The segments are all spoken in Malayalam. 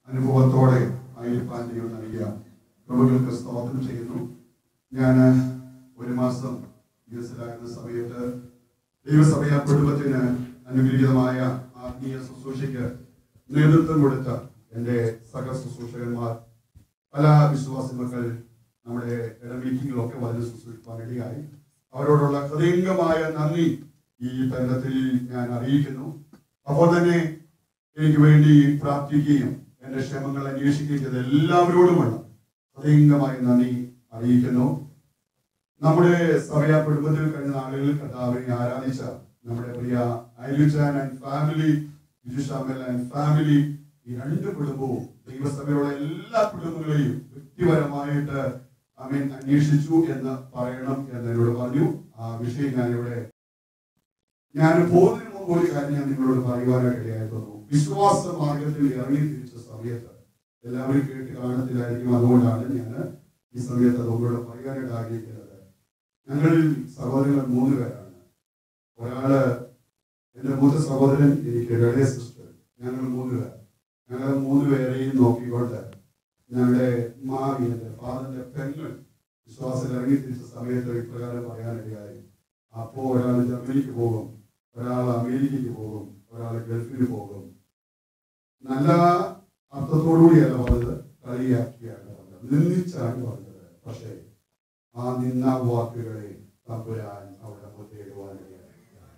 അനുഭവത്തോടെ ആയിരിക്കാൻ ദൈവം നൽകിയ കൃപകൾക്ക് സ്തോത്രം ചെയ്യുന്നു. ഞാൻ ഒരു മാസം യുഎസിലായിരുന്ന സമയത്ത് ദൈവസഭയ കുടുംബത്തിന് അനുഗ്രഹീതമായ ആത്മീയ ശുശ്രൂഷയ്ക്ക് നേതൃത്വം കൊടുത്ത എൻ്റെ സഹ ശുശ്രൂഷകന്മാർ, പല വിശ്വാസ മക്കൾ നമ്മുടെ മീറ്റിങ്ങിലൊക്കെ വന്ന് ശുശ്രൂഷിക്കാൻ ഇടയായി. അവരോടുള്ള ഹൃദയംഗമായ നന്ദി ഈ തരുണത്തിൽ ഞാൻ അറിയിക്കുന്നു. അപ്പോൾ തന്നെ എനിക്ക് വേണ്ടി പ്രാർത്ഥിക്കുകയും എൻ്റെ ക്ഷേമങ്ങൾ അന്വേഷിക്കുകയും ചെയ്ത എല്ലാവരോടുമുള്ള ഹൃദയംഗമായ നന്ദി അറിയിക്കുന്നു. നമ്മുടെ സഭയ കുടുംബത്തിൽ കഴിഞ്ഞ നാളുകളിൽ കർത്താവിനെ ആരാധിച്ച നമ്മുടെ പ്രിയ ഐലുചാൻ ആൻഡ് ഫാമിലി, ബിജുഷാമൽ ആൻഡ് ഫാമിലി, ഈ രണ്ട് കുടുംബവും ദൈവസഭയുള്ള എല്ലാ കുടുംബങ്ങളെയും വ്യക്തിപരമായിട്ട് അന്വേഷിച്ചു എന്ന് പറയണം എന്ന് എന്നോട് പറഞ്ഞു. ആ വിഷയം ഞാൻ പോകുന്നതിന് മുമ്പ് ഒരു കാര്യം ഞാൻ നിങ്ങളോട് പറയുവാനായിട്ട് ഇടയായിരുന്നു. വിശ്വാസ മാർഗത്തിൽ ഇറങ്ങി തിരിച്ച സമയത്ത് എല്ലാവരും കേട്ട് കാണത്തില്ലായിരിക്കും. അതുകൊണ്ടാണ് ഞാൻ ഈ സമയത്ത് അതുകൊണ്ടൂടെ പറയാനായിട്ട് ആഗ്രഹിക്കുന്നത്. ഞങ്ങളിൽ സഹോദരങ്ങൾ 3 പേരാണ്. ഒരാള് എൻ്റെ മൂത്ത സഹോദരൻ, എനിക്ക് ഇളയ സിസ്റ്റർ. ഞങ്ങൾ 3 പേർ. ഞങ്ങൾ 3 പേരെയും നോക്കിക്കൊണ്ട് ഞങ്ങളുടെ മാവിന്റെ ഫാദറിന്റെ പെങ്ങൾ വിശ്വാസത്തിൽ ഇറങ്ങി തിരിച്ച സമയത്ത് ഇപ്രകാരം പറയാനിടയായി. അപ്പോൾ ഒരാൾ ജർമ്മനിക്ക് പോകും, ഒരാൾ അമേരിക്കയ്ക്ക് പോകും, ഒരാൾ ഗൾഫിന് പോകും. നല്ല അർത്ഥത്തോടുകൂടിയല്ല പറഞ്ഞത്, കളിയാക്കിയാണ് പറഞ്ഞത്, നിന്ദിച്ചാണ് പറഞ്ഞത്. പക്ഷേ ആ നിന്ന വാക്കുകളെ തമ്പുരാൻ അവിടെ മുദ്രയിടുവാനിടയായി.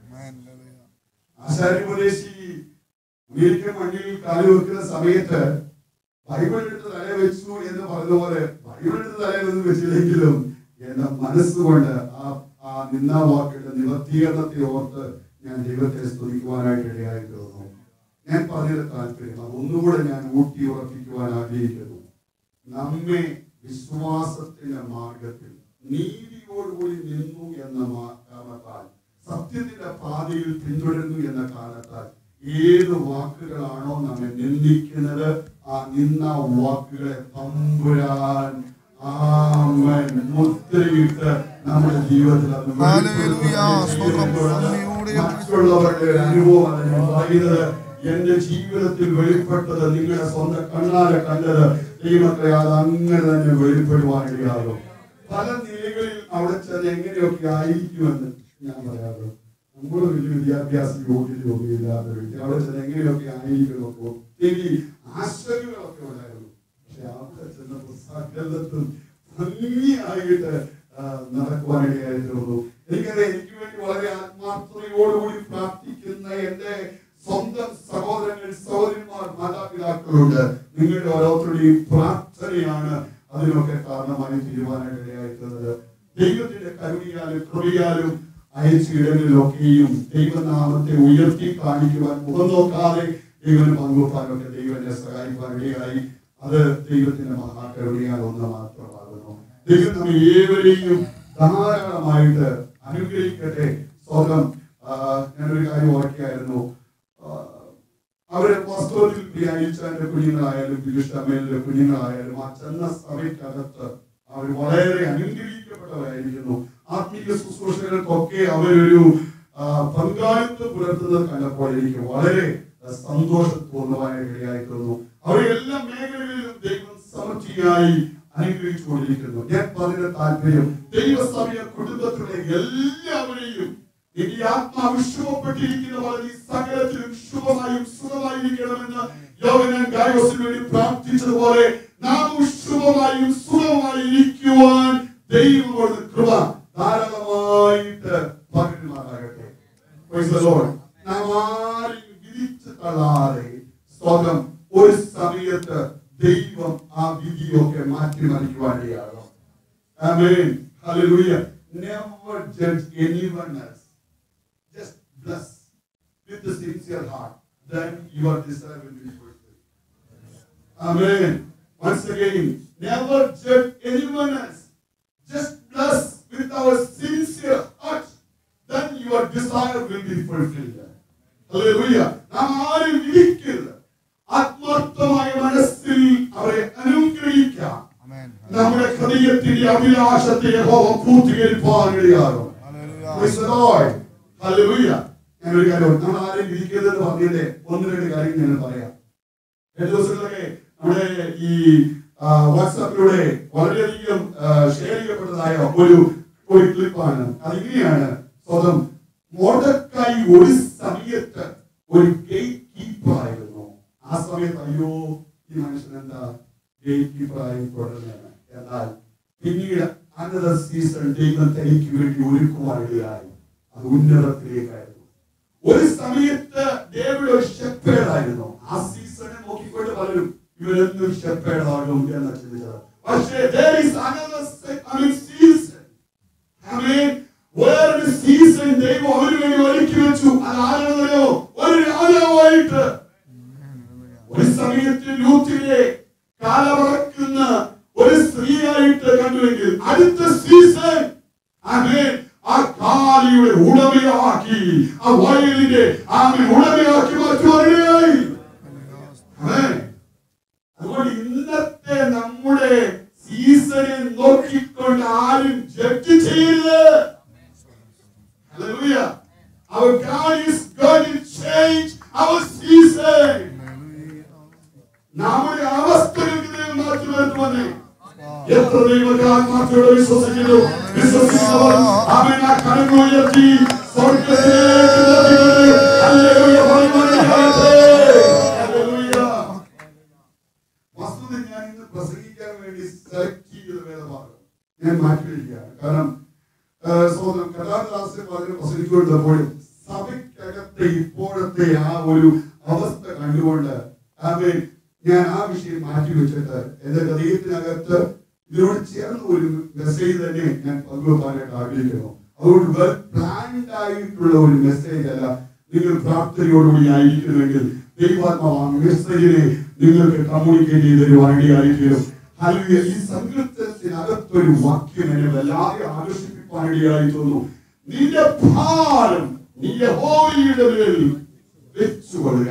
ആശാരിപദേശി അമേരിക്കൻ മണ്ണിൽ കാലു വെക്കുന്ന സമയത്ത് ബൈബിൾ എടുത്ത് തല വെച്ചു എന്ന് പറഞ്ഞതുപോലെ ബൈബിൾ എടുത്ത് തലയിലൊന്നും വെച്ചില്ലെങ്കിലും എന്റെ മനസ്സുകൊണ്ട് ആ നിന്ന വാക്കുകളുടെ നിവർത്തീകരണത്തെ ഓർത്ത് ഞാൻ ദൈവത്തെ സ്തുതിക്കുവാനായിട്ട് ഇടയായി തീർന്നു. ഞാൻ പറഞ്ഞത് താല്പര്യം അതൊന്നുകൂടെ ഞാൻ ഊട്ടി ഉറപ്പിക്കുവാൻ ആഗ്രഹിക്കുന്നു. നമ്മെ വിശ്വാസത്തിന്റെ മാർഗത്തിൽ നീതിയോടുകൂടി നിന്നു എന്ന കാരണത്താൽ, സത്യത്തിന്റെ പാതയിൽ പിന്തുടരുന്നു എന്ന കാരണത്താൽ ഏത് വാക്കുകളാണോ നമ്മെ നിന്ദിക്കുന്നത്, ആ നിന്ന വാക്കുകളെ തമ്പുരാൻ മുദ്രയിട്ട് നമ്മുടെ ജീവിതത്തിൽ മറ്റുള്ളവരുടെ അനുഭവമാണ് ഞാൻ പറയുന്നത്. എന്റെ ജീവിതത്തിൽ വെളിപ്പെട്ടത് നിങ്ങളുടെ സ്വന്തം കണ്ണാലെ കണ്ടത് ദൈവത്തെ അത് അങ്ങനെ തന്നെ വെളിപ്പെടുവാനിടയാകും. പല നിലകളിൽ അവിടെ ചെന്ന് എങ്ങനെയൊക്കെ ആയിരിക്കുമെന്ന് ഞാൻ പറയാറുള്ളൂ. നമ്മൾ വലിയ വിദ്യാഭ്യാസ യോഗ്യതയൊന്നും ഇല്ലാത്ത വ്യക്തി അവിടെ ചെന്ന് എങ്ങനെയൊക്കെ ആയിരിക്കുമെന്നൊക്കെ ഒത്തിരി ആശങ്കകളൊക്കെ ഉണ്ടായിരുന്നു. പക്ഷെ അവിടെ ചെന്നപ്പോൾ സകലത്തും ഭംഗിയായിട്ട് നടക്കുവാനിടയായിരുന്നു. എനിക്കറിയാം, എനിക്ക് വേണ്ടി വളരെ ആത്മാർത്ഥതയോടുകൂടി പ്രാർത്ഥിക്കുന്ന എന്റെ സ്വന്തം സഹോദരങ്ങൾ, സഹോദരിമാർ, മാതാപിതാക്കളുണ്ട്. നിങ്ങളുടെ ഓരോരുത്തരുടെയും പ്രാർത്ഥനയാണ് അതിനൊക്കെ കാരണമായി തീരുമാനമായിട്ട് ഇടയായിട്ടുള്ളത്. ദൈവത്തിന്റെ കരുണയാലും കൃപയാലും അയച്ച ഇടങ്ങളിലൊക്കെയും ദൈവനാമത്തെ ഉയർത്തി കാണിക്കുവാൻ മുഖം നോക്കാതെ ദൈവന് പങ്കുവെക്കാനൊക്കെ ദൈവം എന്നെ സഹായിക്കാൻ ഇടയായി. അത് ദൈവത്തിന്റെ മഹാകരുണയാൽ ഒന്ന് മാത്രമാകുന്നു. ദൈവം നമ്മെ ഏവരെയും ധാരാളമായിട്ട് അനുഗ്രഹിക്കട്ടെ. സ്വന്തം ഞാനൊരു കാര്യം ഓർക്കുകയായിരുന്നു. അവരെ വാസ്തവത്തിൽ അയച്ചാന്റെ കുഞ്ഞുങ്ങളായാലും ബിജുഷാമേലിന്റെ കുഞ്ഞുങ്ങളായാലും ആ ചെന്ന സഭയ്ക്കകത്ത് അവർ വളരെ അനുഗ്രഹിക്കപ്പെട്ടവരായിരിക്കുന്നു. ആത്മീയ ശുശ്രൂഷകൾക്കൊക്കെ അവരൊരു പങ്കാളിത്തം പുലർത്തുന്നത് കണ്ടപ്പോൾ എനിക്ക് വളരെ സന്തോഷപൂർണ്ണമായ ഇടയായിത്തീർന്നു. അവരെ എല്ലാ മേഖലകളിലും ദൈവം സമൃദ്ധിയായി അനുഗ്രഹിച്ചുകൊണ്ടിരിക്കുന്നു. ഞാൻ പറഞ്ഞ താല്പര്യം, ദൈവസഭയ കുടുംബത്തിലെ എല്ലാവരെയും ഇനി ആത്മാവ് ശുഭപ്പെട്ടിരിക്കുന്ന പോലെ ഈ സകലത്തിലും ശുഭമായും സുഖമായിരിക്കണമെന്ന് യോഹന്നാൻ ഗായോസിന് വേണ്ടി പ്രാർത്ഥിച്ചതുപോലെ നാം ശുഭമായും സുഖമായും ഇരിക്കുവാൻ ദൈവങ്ങളുടെ കൃപ ധാരാളമായിട്ട് പകരുമാറാകട്ടെ. നാം ആരെയും വിധിച്ചു തള്ളാതെ സ്വന്തം ഒരു സമയത്ത് ദൈവം ആ വിധിയൊക്കെ മാറ്റിമറിക്കുവാനിടയാകും. ആമേൻ, ഹല്ലേലൂയ. Never judge anyone else. Just bless with a sincere heart. Then your desire will be fulfilled. Amen. Once again, never judge anyone else. Just bless with our sincere heart. Then your desire will be fulfilled. Hallelujah. നാം ആരും വിധിക്കരുത്. ആത്മാർത്ഥമായ മനസ്സിൽ അവരെ അനുഗ്രഹിക്കാം. നമ്മുടെ ഹൃദയത്തിന്റെ അഭിലാഷത്തെ യഹോവ പൂർത്തീകരിപ്പാനിടയാകും. ഞാനൊരു കാര്യം, നമ്മൾ ആരെയും വിധിക്കരുതെന്ന് പറഞ്ഞതിന്റെ 1-2 കാര്യം ഞാൻ പറയാം. 2 ദിവസങ്ങളൊക്കെ നമ്മുടെ ഈ വാട്സാപ്പിലൂടെ വളരെയധികം ഷെയർ ചെയ്യപ്പെട്ടതായ ഒരു ക്ലിപ്പാണ്. അതിങ്ങനെയാണ്. സ്വന്തം മൊർദെഖായി ഒരു സമയത്ത് ഒരു ഗേറ്റ് കീപ്പർ ആയിരുന്നു. ആ സമയത്ത് അയ്യോ ഈ മനുഷ്യൻ എന്താ ഗേറ്റ് കീപ്പർ ആയി തുടരുന്നത്. എന്നാൽ പിന്നീട് അനദർ സീസൺ ദൈവം തനിക്ക് വേണ്ടി ഒരുക്കുവാനിടയായി. അത് ഉന്നതത്തിലേക്കായിരുന്നു. ഒരു സമയത്ത് ഡേവിഡ് ഒരു ഷെപ്പേർഡ് ആയിരുന്നു. ആ സീസണെ നോക്കിക്കൊണ്ട് പലരും ഇവരെന്നും ഷെപ്പേർഡ് ആകും എന്ന് ചിന്തിച്ചത്. പക്ഷേ there is another season. വേറൊരു സീസൺ ദൈവം അവന് വേണ്ടി ഒരുക്കി വെച്ചു. അതാരോ ഒരു രാജാവായിട്ട്. ഒരു സമയത്ത് ലൂത്തിലെ കാലമറക്കുന്ന ഒരു സ്ത്രീയായിട്ട് കണ്ടുവെങ്കിൽ അടുത്ത സീസൺ ആ കാലിയുടെ ഉടമയാക്കി, ആ വയലിന്റെ ഉടമയാക്കി മാറ്റുവാനിടയായി. അതുകൊണ്ട് ഇന്നത്തെ നമ്മുടെ സീസണെ നോക്കിക്കൊണ്ട് ആരും ജഡ്ജ് ചെയ്യരുത്. Hallelujah. Our God is going to change our season. നമ്മുടെ അവസ്ഥകൾക്ക് ദൈവം മാറ്റി വരുത്തുവന്നേ. എത്ര ദൈവകാത്മാക്കളോട് വിശ്വസിക്കുന്നു. വിശ്വസിക്കുന്നവർ അവൻ ആ കരങ്ങൾ ഉയർത്തി സ്വർഗ്ഗത്തിലേക്ക് നോക്കിക്കൊണ്ട് ഹല്ലേലൂയ പറയുവാനിടയാകട്ടെ. ഹല്ലേലൂയ. വസ്തുത ഞാൻ ഇന്ന് പ്രസംഗിക്കാൻ വേണ്ടി സെലക്ട് ചെയ്ത വേദഭാഗം ഞാൻ മാറ്റിവെക്കുകയാണ്. കാരണം സഹോദരൻ കഥാദാസൻ പറഞ്ഞ് പ്രസംഗിച്ചുകൊണ്ടപ്പോഴും സഭയ്ക്കകത്തെ ഇപ്പോഴത്തെ ആ ഒരു അവസ്ഥ കണ്ടുകൊണ്ട് ഞാൻ ആ വിഷയം മാറ്റിവെച്ചിട്ട് എന്റെ ഹൃദയത്തിനകത്ത് ഇതിനോട് ചേർന്ന ഒരു മെസ്സേജ് തന്നെ ഞാൻ പങ്കുവെക്കാനായിട്ട് ആഗ്രഹിക്കുന്നു. അതുകൊണ്ട് വെൽ പ്ലാൻഡ് ആയിട്ടുള്ള ഒരു മെസ്സേജ് അല്ല. നിങ്ങൾ പ്രാർത്ഥനയോടുകൂടി ആയിരിക്കുന്നുവെങ്കിൽ ദൈവാത്മാവ് ആ മെസ്സേജിനെ നിങ്ങൾക്ക് കമ്മ്യൂണിക്കേറ്റ് ചെയ്ത് തരുവാനിടയായിരിക്കും. ഹല്ലേലൂയ. ഈ സങ്കീർത്തനത്തിനകത്തൊരു വാക്യം എന്നെ വല്ലാതെ ആകർഷിപ്പിക്കാനിടയായി തോന്നുന്നു. നിന്റെ ഭാരം നീ യഹോവയുടെ മേൽ വെച്ചുകൊള്ളുക.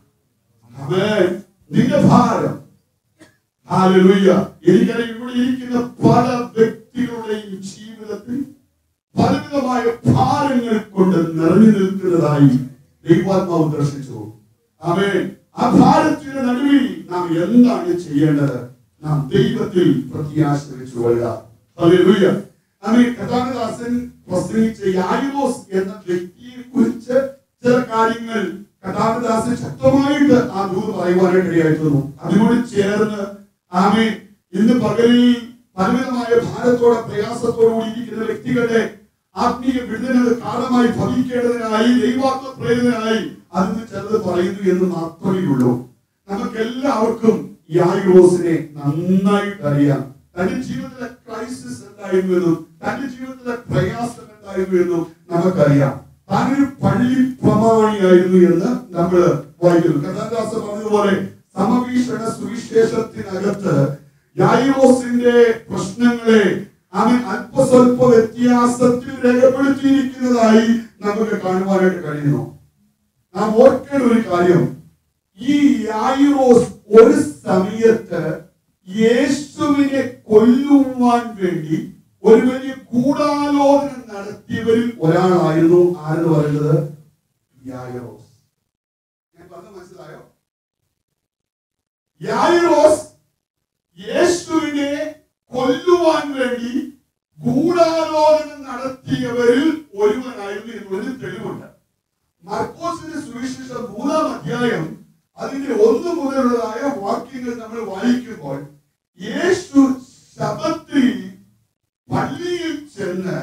ആമേൻ. നിന്റെ ഭാരം. ഹല്ലേലൂയ. എനിക്കറിയാം ഇവിടെ ഇരിക്കുന്ന പല വ്യക്തികളുടെയും ജീവിതത്തിൽ പലവിധമായ ഭാരങ്ങൾ കൊണ്ട് നിറഞ്ഞു നിൽക്കുന്നതായി ദൈവാത്മാവ് ദർശിച്ചു. ആമേൻ. ആ ഭാരത്തിന്റെ നടുവിൽ നാം എന്താണ് ചെയ്യേണ്ടത്? നാം ദൈവത്തിൽ പ്രത്യാശ വെച്ചുകൊള്ളുക. ഹല്ലേലൂയ. ആമേൻ. കഥാദാസൻ പ്രസംഗിച്ച യായിറോസ് എന്ന വ്യക്തിയെ കുറിച്ച് ചില കാര്യങ്ങൾ കഥാദാസൻ ശക്തമായിട്ട് ആ ദൂത് പറയുവാനായിട്ട് ഇടയായിരുന്നു. അതിനോട് ചേർന്ന് ആമേൻ ഇന്ന് പകലിൽ പലവിധമായ ഭാരത്തോടെ പ്രയാസത്തോടുകൂടി ഇരിക്കുന്ന വ്യക്തികളുടെ ആത്മീയ വിടുതൽ കാലമായി ഭവിക്കേണ്ടതിനായി ദൈവാത്മ പ്രേരിതനായി അതിന് ചിലത് പറയുന്നു എന്ന് മാത്രമേ ഉള്ളൂ. നമുക്ക് എല്ലാവർക്കും യായിറോസിനെ നന്നായിട്ട് അറിയാം. തന്റെ ജീവിതത്തിലെ ക്രൈസിസ് എന്തായിരുന്നു എന്നും തന്റെ ജീവിതത്തിലെ പ്രയാസം എന്തായിരുന്നു എന്നും നമുക്കറിയാം. താനൊരു പള്ളി പ്രമാണിയായിരുന്നു എന്ന് നമ്മൾ വായിക്കുന്നു. കഥാദാസൻ പറഞ്ഞതുപോലെ സമവീക്ഷണ സുവിശേഷത്തിനകത്ത് യായിറോസിന്റെ പ്രശ്നങ്ങളെ അവൻ അല്പസ്വല്പ വ്യത്യാസത്തിൽ രേഖപ്പെടുത്തിയിരിക്കുന്നതായി നമുക്ക് കാണുവാനായിട്ട് കഴിയുന്നു. നാം ഓർക്കേണ്ട ഒരു കാര്യം, ഈ യായിറോസ് ഒരു സമയത്ത് യേശുവിനെ കൊല്ലുവാൻ വേണ്ടി ഒരു വലിയ ഗൂഢാലോചന നടത്തിയവരിൽ ഒരാളായിരുന്നു. ആരെന്ന് പറയുന്നത്? യായിറോസ്. ഞാൻ പറഞ്ഞത് മനസ്സിലായോ? യായിറോസ് യേശുവിനെ കൊല്ലുവാൻ വേണ്ടി ഗൂഢാലോചന നടത്തിയവരിൽ ഒരുവനായിരുന്നു എന്നൊരു തെളിവുണ്ട്. മർക്കോസിന്റെ സുവിശേഷം 3-ാം അധ്യായം അതിന്റെ 1 മുതലുള്ളതായ വാക്യങ്ങൾ നമ്മൾ വായിക്കുമ്പോൾ യേശു ശബത്തിൽ പള്ളിയിൽ ചെന്ന്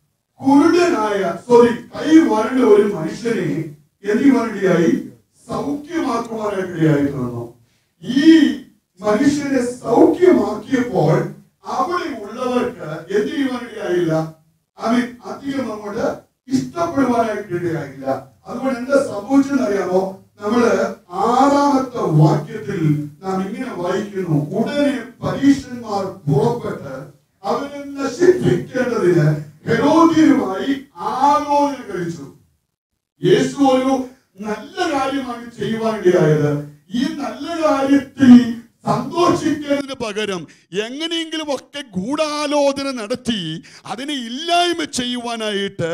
കൈ വരണ്ട ഒരു മനുഷ്യനെ എന്തിനായി സൗഖ്യമാക്കുവാനായിട്ടിടയായി തീർന്നു. ഈ മനുഷ്യനെ സൗഖ്യമാക്കിയപ്പോൾ അവിടെ ഉള്ളവർക്ക് എന്ത് ചെയ്യുവാനിടയായില്ല, അവൻ അധികം അങ്ങോട്ട് ഇഷ്ടപ്പെടുവാനായിട്ടിടയായില്ല. അതുകൊണ്ട് എന്താ സംഭവിച്ചെന്നറിയാമോ? നമ്മള് 6-ാമത്തെ വാക്യത്തിൽ നാം ഇങ്ങനെ വായിക്കുന്നു, ഉടനെ പരീക്ഷന്മാർ പുറപ്പെട്ട് അവനെ നശിപ്പിക്കേണ്ടതിന് ഹെരോദ്യരുമായി ആലോചന കഴിച്ചു. യേശു ഒരു നല്ല കാര്യമാണ് ചെയ്യുവാനിടയായത്. ഈ നല്ല കാര്യത്തിൽ സന്തോഷിക്കുന്നതിന് പകരം എങ്ങനെയെങ്കിലും ഒക്കെ ഗൂഢാലോചന നടത്തി അതിനെ ഇല്ലായ്മ ചെയ്യുവാനായിട്ട്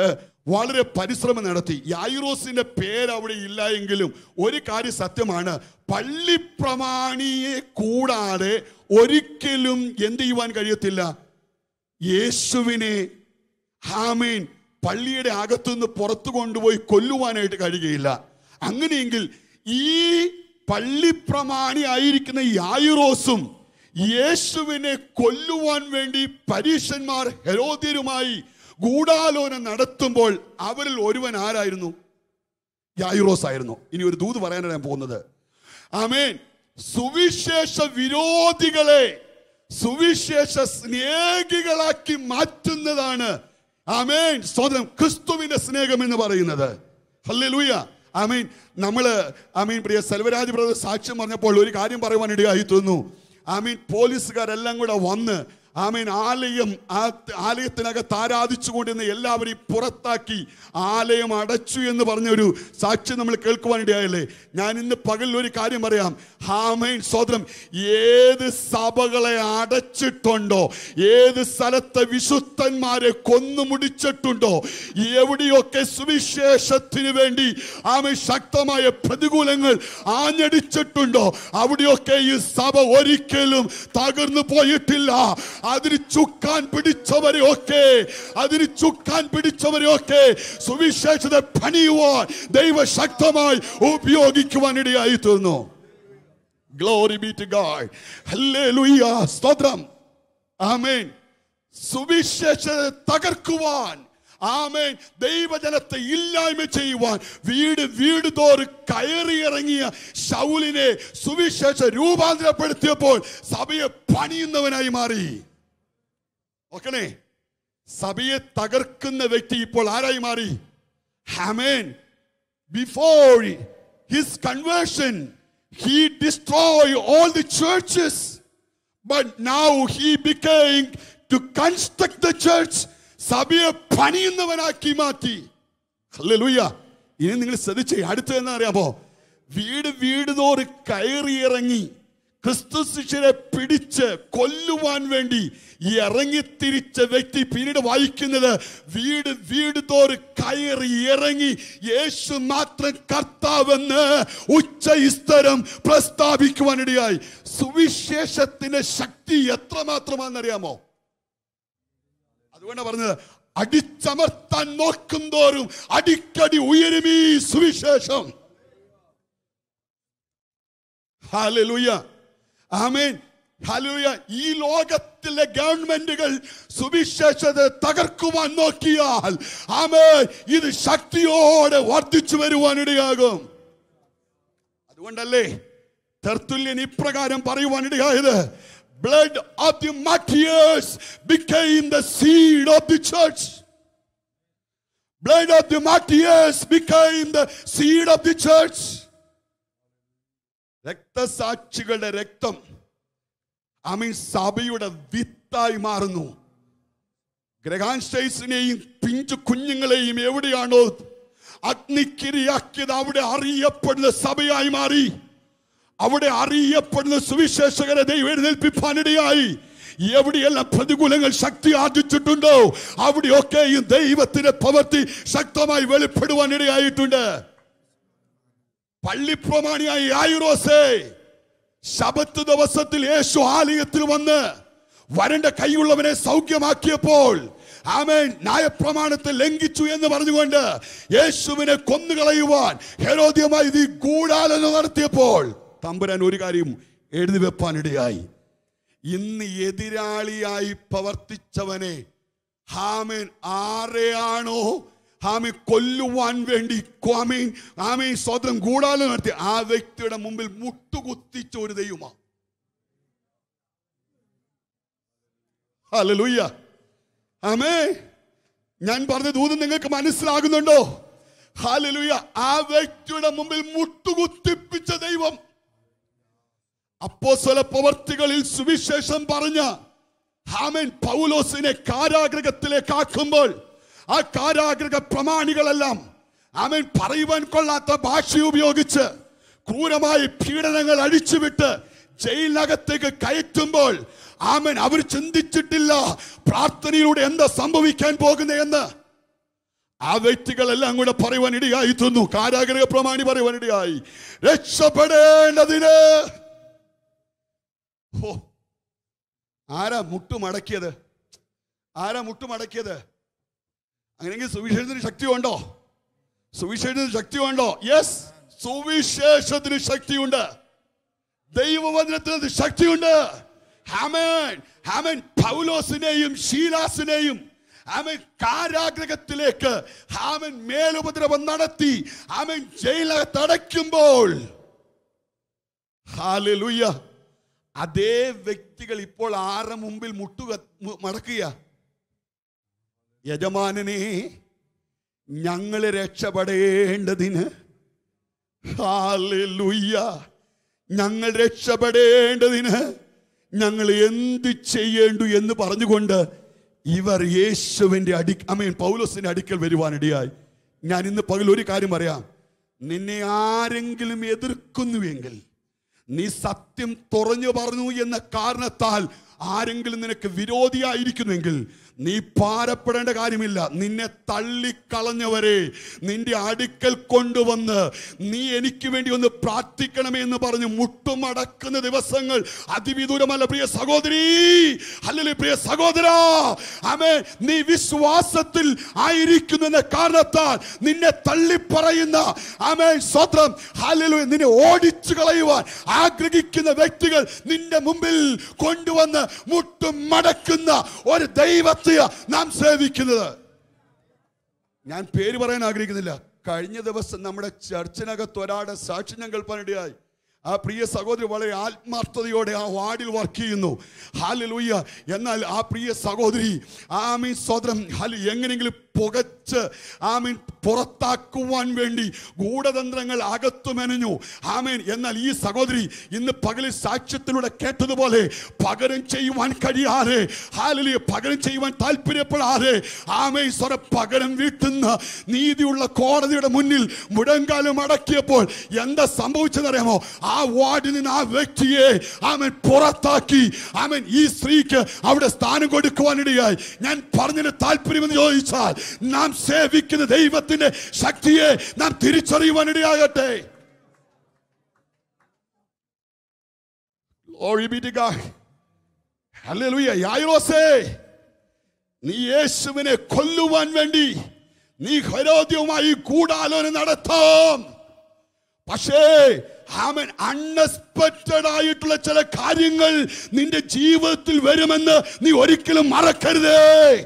വളരെ പരിശ്രമം നടത്തി. യായിറോസിന്റെ പേര് അവിടെ ഇല്ല എങ്കിലും ഒരു കാര്യം സത്യമാണ്, പള്ളിപ്രമാണിയെ കൂടാതെ ഒരിക്കലും എന്ത് ചെയ്യുവാൻ കഴിയത്തില്ല, യേശുവിനെ ആമേൻ പള്ളിയുടെ അകത്തുനിന്ന് പുറത്തു കൊണ്ടുപോയി കൊല്ലുവാനായിട്ട് കഴിയുകയില്ല. അങ്ങനെയെങ്കിൽ ഈ പള്ളിപ്രമാണി ആയിരിക്കുന്ന യായിറോസും യേശുവിനെ കൊല്ലുവാൻ വേണ്ടി പരീശന്മാർ ഹെരോദ്യരുമായി ഗൂഢാലോചന നടത്തുമ്പോൾ അവരിൽ ഒരുവൻ ആരായിരുന്നു? യായിറോസ് ആയിരുന്നു. ഇനി ഒരു ദൂത് പറയാനാണ് ഞാൻ പോകുന്നത്. ആമേൻ. സുവിശേഷ വിരോധികളെ സുവിശേഷ സ്നേഹികളാക്കി മാറ്റുന്നതാണ് ആമേൻ സ്തോത്രം ക്രിസ്തുവിന്റെ സ്നേഹം എന്ന് പറയുന്നത്. ഹല്ലേലൂയ. ആമേൻ. നമ്മള് ആമേൻ പ്രിയ സെൽവരാജ് ബ്രദർ സാക്ഷ്യം പറഞ്ഞപ്പോൾ ഒരു കാര്യം പറയുവാൻ ഇടയായി തോന്നുന്നു. ആമീൻ പോലീസുകാരെല്ലാം കൂടെ വന്ന് ആമീൻ ആലയത്തിനകത്ത് ആരാധിച്ചുകൊണ്ടിരുന്ന എല്ലാവരെയും പുറത്താക്കി ആലയം അടച്ചു എന്ന് പറഞ്ഞൊരു സാക്ഷ്യം നമ്മൾ കേൾക്കുവാനിടയായല്ലേ. ഞാൻ ഇന്ന് പകൽ ഒരു കാര്യം പറയാം. ആമേൻ സ്തോത്രം. ഏത് സഭകളെ അടച്ചിട്ടുണ്ടോ, ഏത് സ്ഥലത്തെ വിശുദ്ധന്മാരെ കൊന്നുമുടിച്ചിട്ടുണ്ടോ, എവിടെയൊക്കെ സുവിശേഷത്തിന് വേണ്ടി ആമേൻ ശക്തമായ പ്രതികൂലങ്ങൾ ആഞ്ഞടിച്ചിട്ടുണ്ടോ, അവിടെയൊക്കെ ഈ സഭ ഒരിക്കലും തകർന്നു പോയിട്ടില്ല. അതിന് ചുക്കാൻ പിടിച്ചവരെയൊക്കെ സുവിശേഷത്തെ പണിയുവാൻ ദൈവശക്തമായി ഉപയോഗിക്കുവാനിടയായി തീർന്നു. Glory be to God. Hallelujah. സ്തോത്രം. ആമേൻ. സുവിശേഷത്തെ തകർക്കുവാൻ, ആമേൻ ദൈവജനത്തെ ഇല്ലായ്മ ചെയ്യുവാൻ വീട് തോറും കയറിയിറങ്ങിയ ശൗലിനെ സുവിശേഷ രൂപാന്തരപ്പെടുത്തിയപ്പോൾ സഭയെ പണിയുന്നവനായി മാറി. ഓക്കണേ, സഭയെ തകർക്കുന്ന വ്യക്തി ഇപ്പോൾ ആരായി മാറി? ആമേൻ. Before his conversion he destroyed all the churches, but now he became to construct the church. സഭയെ പണിയുന്നവനാക്കി മാറ്റി. ഹല്ലേലൂയ. ഇനി നിങ്ങൾ ശ്രദ്ധിച്ചേ, അടുത്ത എന്താ അറിയാമോ? വീട് തോറും കയറിയിറങ്ങി ക്രിസ്തു ശിഷ്യരെ പിടിച്ച് കൊല്ലുവാൻ വേണ്ടി ഇറങ്ങിത്തിരിച്ച വ്യക്തി പിന്നീട് വായിക്കുന്നത് വീട് തോറും കയറി ഇറങ്ങി യേശു മാത്രം കർത്താവെന്ന് ഉച്ചസ്ഥരം പ്രസ്താവിക്കുവാനിടയായി. സുവിശേഷത്തിന്റെ ശക്തി എത്രമാത്രമാണെന്നറിയാമോ? അതുകൊണ്ടാണ് പറഞ്ഞത്, അടിച്ചമർത്താൻ നോക്കും തോറും അടിക്കടി ഉയരുമീ സുവിശേഷം. ഹല്ലേലൂയ. ആമേൻ. ഹല്ലേലൂയ. ഈ ലോകത്തിലെ ഗവൺമെന്റുകൾ സുവിശേഷത്തെ തകർക്കുവാൻ നോക്കിയാൽ ആമേൻ ഇത് ശക്തിയോടെ വർദ്ധിച്ചു വരുവാനിടയാകും. അതുകൊണ്ടല്ലേ തെർത്തുല്യൻ ഇപ്രകാരം പറയുവാനിടയായത്, blood of the martyrs became the seed of the church. Blood of the martyrs became the seed of the church. രക്തസാക്ഷികളുടെ രക്തം ആമേൻ സഭയുടെ വിത്തായി മാറുന്നു. ഗ്രഹാൻസ്റ്റേഴ്സിനെയും പിഞ്ചു കുഞ്ഞുങ്ങളെയും എവിടെയാണോ അഗ്നിക്കിരയാക്കിയത് അവിടെ അറിയപ്പെടുന്ന സഭയായി മാറി. അവിടെ അറിയപ്പെടുന്ന സുവിശേഷകരെ ദൈവം എഴുന്നേൽപ്പിക്കാനിടയായി. എവിടെയെല്ലാം പ്രതികൂലങ്ങൾ ശക്തി ആർജിച്ചിട്ടുണ്ടോ അവിടെയൊക്കെയും ദൈവത്തിന്റെ പ്രവൃത്തി ശക്തമായി വെളിപ്പെടുവാനിടയായിട്ടുണ്ട്. പള്ളിപ്രമാണിയായ യായിറോസേ, ശബത്ത് ദിവസത്തിൽ യേശു ആലയത്തിൽ വന്ന് വരണ്ട കൈയുള്ളവനെ സൗഖ്യമാക്കിയപ്പോൾ ആമേൻ ന്യായപ്രമാണത്തെ ലംഘിച്ചു എന്ന് പറഞ്ഞുകൊണ്ട് യേശുവിനെ കൊന്നുകളയുവാൻ ഹെരോദ്യമായി ഗൂഢാലോചന നടത്തിയപ്പോൾ തമ്പുരാൻ ഒരു കാര്യം എഴുതി വെപ്പാനിടയായി. ഇന്ന് എതിരാളിയായി പ്രവർത്തിച്ചവനെ ആമേൻ ആരെയാണോ ആമേൻ കൊല്ലുവാൻ വേണ്ടി ആമേൻ സ്വതം ഗൂഢാലോചന നടത്തി ആ വ്യക്തിയുടെ മുമ്പിൽ മുട്ടുകുത്തിച്ച ഒരു ദൈവമാണ്. ഹല്ലേലൂയ. ആമേൻ. ഞാൻ പറഞ്ഞ ദൂതം നിങ്ങൾക്ക് മനസ്സിലാകുന്നുണ്ടോ? ഹല്ലേലൂയ. ആ വ്യക്തിയുടെ മുമ്പിൽ മുട്ടുകുത്തിപ്പിച്ച ദൈവം അപ്പോസ്തല പ്രവർത്തികളിൽ സുവിശേഷം പറഞ്ഞ ആമേൻ പൗലോസിനെ കാരാഗൃഹത്തിലേക്ക് ആക്കുമ്പോൾ ആ കാരാഗൃഹ പ്രമാണികളെല്ലാം ആമേൻ പറയുവാൻ കൊള്ളാത്ത ഭാഷ ഉപയോഗിച്ച് ക്രൂരമായ പീഡനങ്ങൾ അഴിച്ചുവിട്ട് ജയിലിനകത്തേക്ക് കയറ്റുമ്പോൾ ആമേൻ അവർ ചിന്തിച്ചിട്ടില്ല പ്രാർത്ഥനയിലൂടെ എന്താ സംഭവിക്കാൻ പോകുന്നതെന്ന്. ആ വ്യക്തികളെല്ലാം കൂടെ പറയുവാൻ ഇടയായി തീർന്നു. കാരാഗൃഹ പ്രമാണി പറയുവാൻ ഇടയായി, രക്ഷപ്പെടേണ്ടതിന്. ആരാ മുട്ടുമടക്കിയത്? ആരാ മുട്ടുമടക്കിയത്? അങ്ങനെയെങ്കിൽ സുവിശേഷത്തിന് ശക്തിയുണ്ടോ? സുവിശേഷത്തിന് ശക്തിയുണ്ടോ? യെസ്, സുവിശേഷത്തിന് ശക്തിയുണ്ട്. ദൈവവചനത്തിന് ശക്തിയുണ്ട്. ആമേൻ, ആമേൻ. പൗലോസിനെയും ശീലാസിനെയും ആമേൻ കാരാഗ്രഹത്തിലേക്ക് ആമേൻ മേലുപദ്രവം നടത്തി ആമേൻ ജയിലകത്ത് അടയ്ക്കുമ്പോൾ, ഹല്ലേലൂയ, അതേ വ്യക്തികൾ ഇപ്പോൾ ആരുടെ മുമ്പിൽ മടക്കുക? യജമാനനെ, ഞങ്ങളെ രക്ഷപ്പെടേണ്ടതിന്, ഹല്ലേലൂയ, ഞങ്ങൾ രക്ഷപ്പെടേണ്ടതിന് ഞങ്ങൾ എന്ത് ചെയ്യേണ്ടു എന്ന് പറഞ്ഞുകൊണ്ട് ഇവർ യേശുവിൻ്റെ പൗലോസിന്റെ അടുക്കൽ വരുവാനിടയായി. ഞാൻ ഇന്ന് പകൽ ഒരു കാര്യം പറയാം. നിന്നെ ആരെങ്കിലും എതിർക്കുന്നുവെങ്കിൽ, നീ സത്യം തുറന്നു പറഞ്ഞു എന്ന കാരണത്താൽ ആരെങ്കിലും നിനക്ക് വിരോധിയായിരിക്കുന്നെങ്കിൽ നീ ഭാരപ്പെടേണ്ട കാര്യമില്ല. നിന്നെ തള്ളിക്കളഞ്ഞവരെ നിന്റെ അടുക്കൽ കൊണ്ടുവന്ന് നീ എനിക്ക് വേണ്ടി ഒന്ന് പ്രാർത്ഥിക്കണമേ എന്ന് പറഞ്ഞ് മുട്ടുമടക്കുന്ന ദിവസങ്ങൾ അതിവിദൂരമല്ല പ്രിയ സഹോദരി, അല്ലെങ്കിൽ പ്രിയ സഹോദരാ. ആമേൻ. നീ വിശ്വാസത്തിൽ ആയിരിക്കുന്ന കാരണത്താൽ നിന്നെ തള്ളിപ്പറയുന്ന, ആമേൻ, സ്തോത്രം, ഹല്ലേലൂയ, നിന്നെ ഓടിച്ചു കളയുവാൻ ആഗ്രഹിക്കുന്ന വ്യക്തികൾ നിന്റെ മുമ്പിൽ കൊണ്ടുവന്ന് മുട്ടുമടക്കുന്ന ഒരു ദൈവത്തെ നാം സേവിക്കുന്നത്. ഞാൻ പേര് പറയാൻ ആഗ്രഹിക്കുന്നില്ല. കഴിഞ്ഞ ദിവസം നമ്മുടെ ചർച്ചിനകത്ത് ഒരാളുടെ സാക്ഷി ഞാൻ കേൾപ്പാനിടയായി. ആ പ്രിയ സഹോദരി വളരെ ആത്മാർത്ഥതയോടെ ആ വാർഡിൽ വർക്ക് ചെയ്യുന്നു. ഹല്ലേലൂയ. എന്നാൽ ആ പ്രിയ സഹോദരി ആമീൻ സ്തോത്രം എങ്ങനെയെങ്കിലും പുകച്ച് ആമീൻ പുറത്താക്കുവാൻ വേണ്ടി ഗൂഢതന്ത്രങ്ങൾ അകത്തു മെനഞ്ഞു. ആമീൻ. എന്നാൽ ഈ സഹോദരി ഇന്ന് പകലിൽ സാക്ഷ്യത്തിലൂടെ കേട്ടതുപോലെ പകരം ചെയ്യുവാൻ കഴിയാതെ, ഹല്ലേലൂയ, പകരം ചെയ്യുവാൻ താല്പര്യപ്പെടാതെ ആമീൻ സ്തോത്രം പകരം വീട്ടുന്ന നീതിയുള്ള കോടതിയുടെ മുന്നിൽ മുഴങ്കാലം അടക്കിയപ്പോൾ എന്താ സംഭവിച്ചതറിയാമോ? ആ വാർഡിൽ നിന്ന് ആ വ്യക്തിയെ ആമേൻ പുറത്താക്കി. ആമേൻ. ഈ സ്ത്രീക്ക് അവിടെ സ്ഥാനം കൊടുക്കുവാനിടയായി. ഞാൻ പറഞ്ഞതിന് താല്പര്യമെന്ന് ചോദിച്ചാൽ, നാം സേവിക്കുന്ന ദൈവത്തിന്റെ ശക്തിയെ നാം തിരിച്ചറിയുവാനിടയാകട്ടെ. Glory be to God. Hallelujah. യായിറോസേ, നീ യേശുവിനെ കൊല്ലുവാൻ വേണ്ടി നീ ഹെരോദ്യവുമായി ഗൂഢാലോചന നടത്താം. പക്ഷേ ആമേൻ, അൺഎക്സ്പെക്റ്റഡ് ആയിട്ടുള്ള ചില കാര്യങ്ങൾ നിന്റെ ജീവിതത്തിൽ വരുമെന്ന് നീ ഒരിക്കലും മറക്കരുതേ.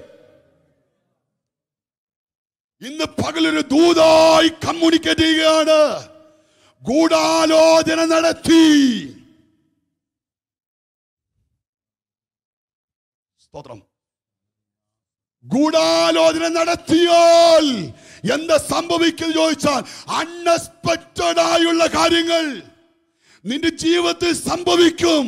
ഇന്ന് പകലൊരു ദൂതായി കമ്മ്യൂണിക്കേറ്റ് ചെയ്യുകയാണ്. ഗൂഢാലോചന നടത്തി, സ്തോത്രം, ഗൂഢാലോചന നടത്തിയാൽ എന്താ സംഭവിക്കുന്നത് ചോദിച്ചാൽ, അൺഎക്സ്പെക്റ്റഡ് ആയുള്ള കാര്യങ്ങൾ നിന്റെ ജീവിതത്തിൽ സംഭവിക്കും.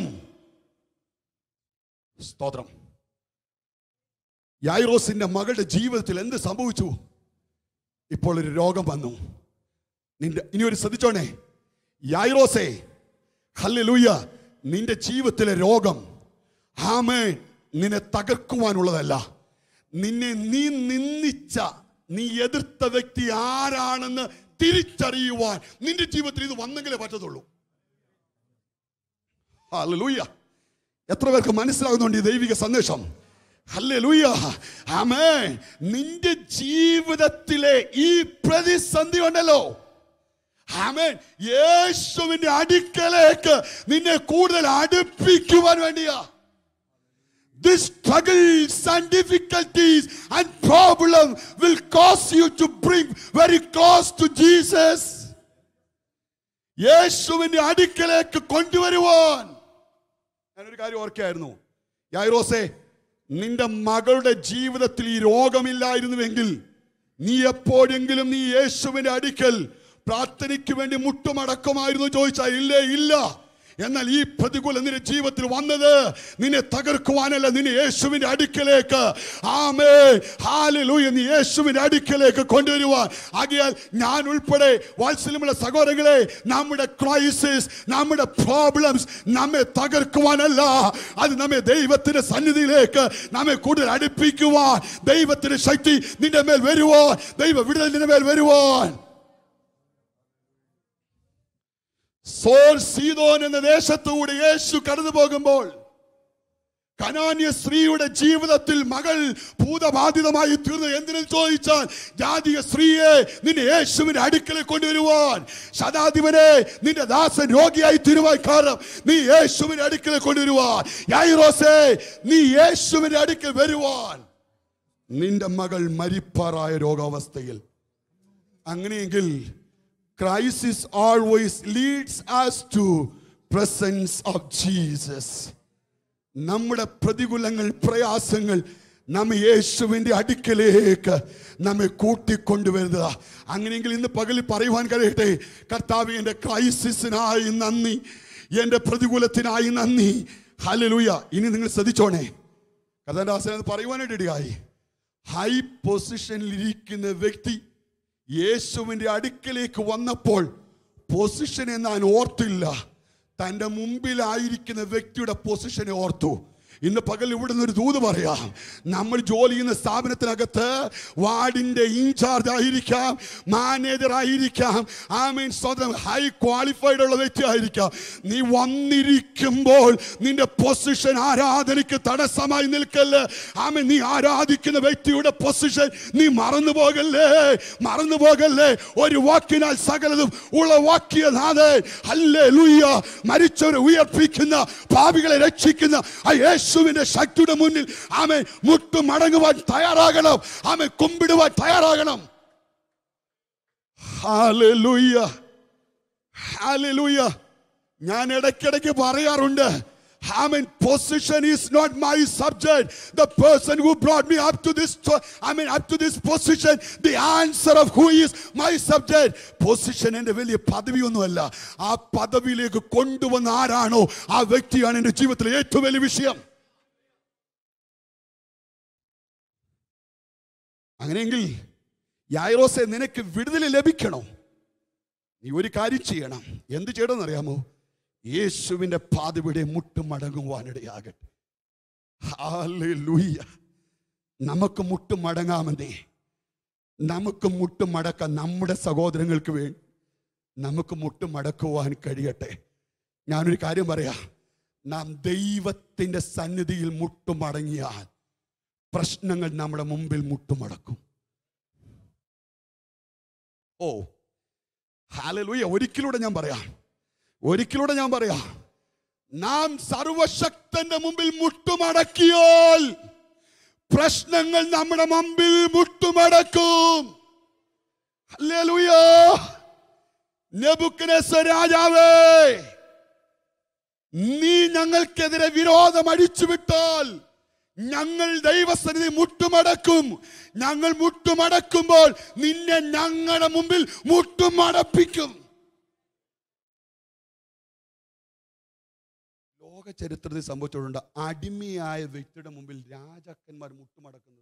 സ്തോത്രം. യായിറോസിന്റെ മകളുടെ ജീവിതത്തിൽ എന്ത് സംഭവിച്ചു? ഇപ്പോൾ ഒരു രോഗം വന്നു. ഇനി ഒരു ശ്രദ്ധിച്ചോണേ, യായിറോസേ, ഹല്ലേലൂയ, നിന്റെ ജീവിതത്തിലെ രോഗം ആമേൻ നിന്നെ തകർക്കുവാനുള്ളതല്ല. നിന്നെ നീ നിന്ദിച്ച, നീ എതിർത്ത വ്യക്തി ആരാണെന്ന് തിരിച്ചറിയുവാൻ നിന്റെ ജീവിതത്തിൽ ഇത് വന്നെങ്കിലേ പറ്റത്തുള്ളൂ. ഹല്ലേലൂയ. എത്ര പേർക്ക് മനസ്സിലാകുന്നുണ്ട് ഈ ദൈവിക സന്ദേശം? ഹല്ലേലൂയ. ആമേൻ. നിന്റെ ജീവിതത്തിലെ ഈ പ്രതിസന്ധി ഉണ്ടല്ലോ, ആമേൻ, യേശുവിന്റെ അടുക്കലേക്ക് നിന്നെ കൂടുതൽ അടുപ്പിക്കുവാൻ വേണ്ടിയാ. These struggles and difficulties and problems will cause you to bring very close to Jesus. യേശുവിന്റെ അടുക്കലേക്ക് കൊണ്ടുവരുവാൻ. ഞാനൊരു കാര്യം ഓർക്കായിരുന്നു. യായിറോസേ, നിന്റെ മകളുടെ ജീവിതത്തിൽ ഈ രോഗമില്ലായിരുന്നുവെങ്കിൽ നീ എപ്പോഴെങ്കിലും നീ യേശുവിന്റെ അടുക്കൽ പ്രാർത്ഥനയ്ക്ക് വേണ്ടി മുട്ടുമടക്കുമായിരുന്നു ചോദിച്ചാൽ, ഇല്ലേ, ഇല്ല. എന്നാൽ ഈ പ്രതികൂലം നിന്റെ ജീവിതത്തിൽ വന്നത് നിന്നെ തകർക്കുവാനല്ല, നിന്നെ യേശുവിന്റെ അടുക്കലേക്ക്, ആമേൻ, ഹല്ലേലൂയ, നീ യേശുവിന്റെ അടുക്കലേക്ക് കൊണ്ടുവരുവാൻ. ആകയാൽ ഞാൻ ഉൾപ്പെടെ വാത്സല്യമുള്ള സഹോദരങ്ങളെ, നമ്മുടെ ക്രൈസിസ്, നമ്മുടെ പ്രോബ്ലംസ് നമ്മെ തകർക്കുവാനല്ല, അത് നമ്മെ ദൈവത്തിന്റെ സന്നിധിയിലേക്ക് നമ്മെ കൂടുതൽ അടുപ്പിക്കുവാൻ, ദൈവത്തിന്റെ ശക്തി നിന്റെ മേൽ വരുവാൻ, ദൈവ വിടുതൽ നിന്റെ മേൽ വരുവാൻ. സോർ സീദോൻ എന്ന ദേശത്തൂടെ യേശു കടന്നു പോകുമ്പോൾ കനാന്യ സ്ത്രീയുടെ ജീവിതത്തിൽ മകൾ ഭൂതബാധിതമായി തീർന്നു. എന്തിനെന്ന് ചോദിച്ചാൽ, ജാതിക സ്ത്രീയെ നിന്റെ യേശുവിന്റെ അടുക്കലേക്ക് കൊണ്ടുവരുവാൻ, ശതാധിപനെ നിന്റെ ദാസൻ രോഗിയായി തീരുവാൻ കാരണം നീ യേശുവിന്റെ അടുക്കലേക്ക് കൊണ്ടുവരുവാൻ, യായിറോസേ നീ യേശുവിന്റെ അടുക്കൽ വരുവാൻ, നിന്റെ മകൾ മരിപ്പാറായ രോഗാവസ്ഥയിൽ. അങ്ങനെയെങ്കിൽ crisis always leads us to presence of Jesus. നമ്മുടെ പ്രതികൂലങ്ങൾ, പ്രയാസങ്ങൾ നമ്മെ യേശുവിന്റെ അടുക്കലേക്ക് നമ്മെ കൂട്ടിക്കൊണ്ടുവരുക. അങ്ങനെയെങ്കിൽ ഇന്ന് പകലിൽ പറയുവാൻ കഴിയട്ടെ, കർത്താവേ, എൻ്റെ ക്രൈസിസിനായി നന്ദി, എൻ്റെ പ്രതികൂലത്തിനായി നന്ദി. ഹല്ലേലൂയ. ഇനി നിങ്ങൾ ശ്രദ്ധിച്ചോണേ, കർത്താവിന്റെ പറയുവാനായിട്ട് ഇടയായി. ഹൈ പൊസിഷനിലിരിക്കുന്ന വ്യക്തി യേശുവിന്റെ അടുക്കലേക്ക് വന്നപ്പോൾ പൊസിഷനെ ഞാൻ ഓർത്തില്ല, തൻ്റെ മുമ്പിലായിരിക്കുന്ന വ്യക്തിയുടെ പൊസിഷനെ ഓർത്തു. ഇന്ന് പകൽ ഇവിടുന്ന് ഒരു ദൂത് പറയാം. നമ്മൾ ജോലി ചെയ്യുന്ന സ്ഥാപനത്തിനകത്ത് വാർഡിന്റെ ഇൻചാർജ് ആയിരിക്കാം, മാനേജർ ആയിരിക്കാം, ആമീൻ, സ്വന്തം ഹൈ ക്വാളിഫൈഡ് ഉള്ള വ്യക്തി ആയിരിക്കാം. നീ വന്നിരിക്കുമ്പോൾ നിന്റെ പൊസിഷൻ ആരാധനയ്ക്ക് തടസ്സമായി നിൽക്കല്ലേ. ആമീൻ, നീ ആരാധിക്കുന്ന വ്യക്തിയുടെ പൊസിഷൻ നീ മറന്നു പോകല്ലേ. ഒരു വാക്കിനാൽ സകലതും ഉളവാക്കിയ നാഥൻ, ഹല്ലേലൂയ, മരിച്ചവരെ ഉയർപ്പിക്കുന്ന, പാപികളെ രക്ഷിക്കുന്ന ആ യേശുവിന്റെ ശക്തിയുടെ മുന്നിൽ ആമേൻ മുട്ടുമടങ്ങുവാൻ തയ്യാറാകണം, ആമേൻ, കുമ്പിടുവാൻ തയ്യാറാകണം. ഹല്ലേലൂയ, ഹല്ലേലൂയ. ഞാൻ ഇടയ്ക്കിടയ്ക്ക് പറയാറുണ്ട്, Amen. Position is not my subject. The person who brought me up to this position, the answer of who is my subject. Position എൻ്റെ വലിയ പദവിയൊന്നുമല്ല, ആ പദവിയിലേക്ക് കൊണ്ടുവന്ന ആരാണോ ആ വ്യക്തിയാണ് എൻ്റെ ജീവിതത്തിലെ ഏറ്റവും വലിയ വിഷയം. അങ്ങനെയെങ്കിൽ യായിറോസേ, നിനക്ക് വിടുതൽ ലഭിക്കണോ? നീ ഒരു കാര്യം ചെയ്യണം. എന്ത് ചെയ്യണമെന്ന് അറിയാമോ? യേശുവിന്റെ പാദവിടെ മുട്ടുമടങ്ങുവാനിടയാകട്ടെ. ഹല്ലേലൂയ. നമുക്ക് മുട്ടുമടങ്ങാമെന്നേ, നമുക്ക് മുട്ടുമടക്കാം. നമ്മുടെ സഹോദരങ്ങൾക്ക് വേണ്ടി നമുക്ക് മുട്ടുമടക്കുവാൻ കഴിയട്ടെ. ഞാനൊരു കാര്യം പറയാം, നാം ദൈവത്തിന്റെ സന്നിധിയിൽ മുട്ടുമടങ്ങിയാൽ പ്രശ്നങ്ങൾ നമ്മുടെ മുമ്പിൽ മുട്ടുമടക്കും. ഓ ഹല്ലേലൂയ. ഒരിക്കലൂടെ ഞാൻ പറയാം, നാം സർവശക്തന്റെ മുമ്പിൽ മുട്ടുമടക്കിയാൽ പ്രശ്നങ്ങൾ നമ്മുടെ മുമ്പിൽ മുട്ടുമടക്കും. ഹല്ലേലൂയ. നെബൂഖദ്നേസർ രാജാവേ, നീ ഞങ്ങൾക്കെതിരെ വിരോധം അടിച്ചുവിട്ടാൽ ഞങ്ങൾ ദൈവസന്നിധി മുട്ടുമടക്കും. ഞങ്ങൾ മുട്ടുമടക്കുമ്പോൾ നിന്നെ ഞങ്ങളുടെ മുമ്പിൽ മുട്ടുമടപ്പിക്കും. ലോക ചരിത്രത്തിൽ സംഭവിച്ചിട്ടുണ്ട്, അടിമയായ വ്യക്തിയുടെ മുമ്പിൽ രാജാക്കന്മാർ മുട്ടുമടക്കുന്നത്.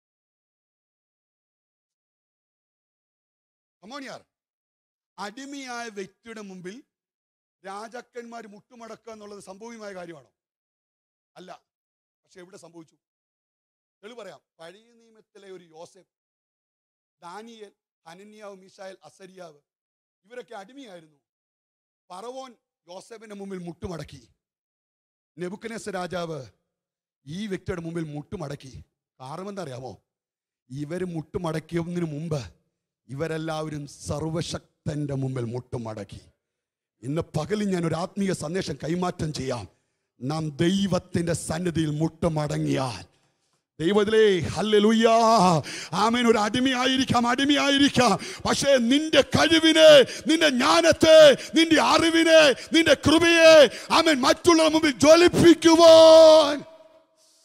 അടിമയായ വ്യക്തിയുടെ മുമ്പിൽ രാജാക്കന്മാർ മുട്ടുമടക്കുക എന്നുള്ളത് സംഭവ്യമായ കാര്യമാണോ? അല്ല. പക്ഷെ എവിടെ സംഭവിച്ചു? തെളിവ് പറയാം. പഴയ നിയമത്തിലെ ഒരു യോസേഫ്, ദാനിയേൽ, ഹനന്യാവ്, മീശായേൽ, അസരിയാവ്, ഇവരൊക്കെ അടിമയായിരുന്നു. ഫറവോൻ യോസേഫിന്റെ മുമ്പിൽ മുട്ടുമടക്കി. നെബൂഖദ്നേസർ രാജാവ് ഈ വ്യക്തിയുടെ മുമ്പിൽ മുട്ടുമടക്കി. കാരണം എന്താ അറിയാമോ? ഇവർ മുട്ടുമടക്കിയതിനു മുമ്പ് ഇവരെല്ലാവരും സർവശക്തന്റെ മുമ്പിൽ മുട്ടുമടക്കി. ഇന്ന് പകലിൽ ഞാൻ ഒരു ആത്മീയ സന്ദേശം കൈമാറ്റം ചെയ്യാം. നാം ദൈവത്തിന്റെ സന്നിധിയിൽ മുട്ടുമടങ്ങിയാൽ ദൈവത്തിലേ, ഹല്ലേലൂയ, ആമേൻ, ഒരു അടിമയായിരിക്കാം. പക്ഷേ നിന്റെ കഴിവിനെ, നിന്റെ ജ്ഞാനത്തെ, നിന്റെ അറിവിനെ, നിന്റെ കൃപയെ ആമേൻ മറ്റുള്ള മുമ്പിൽ ജ്വലിപ്പിക്കുവാൻ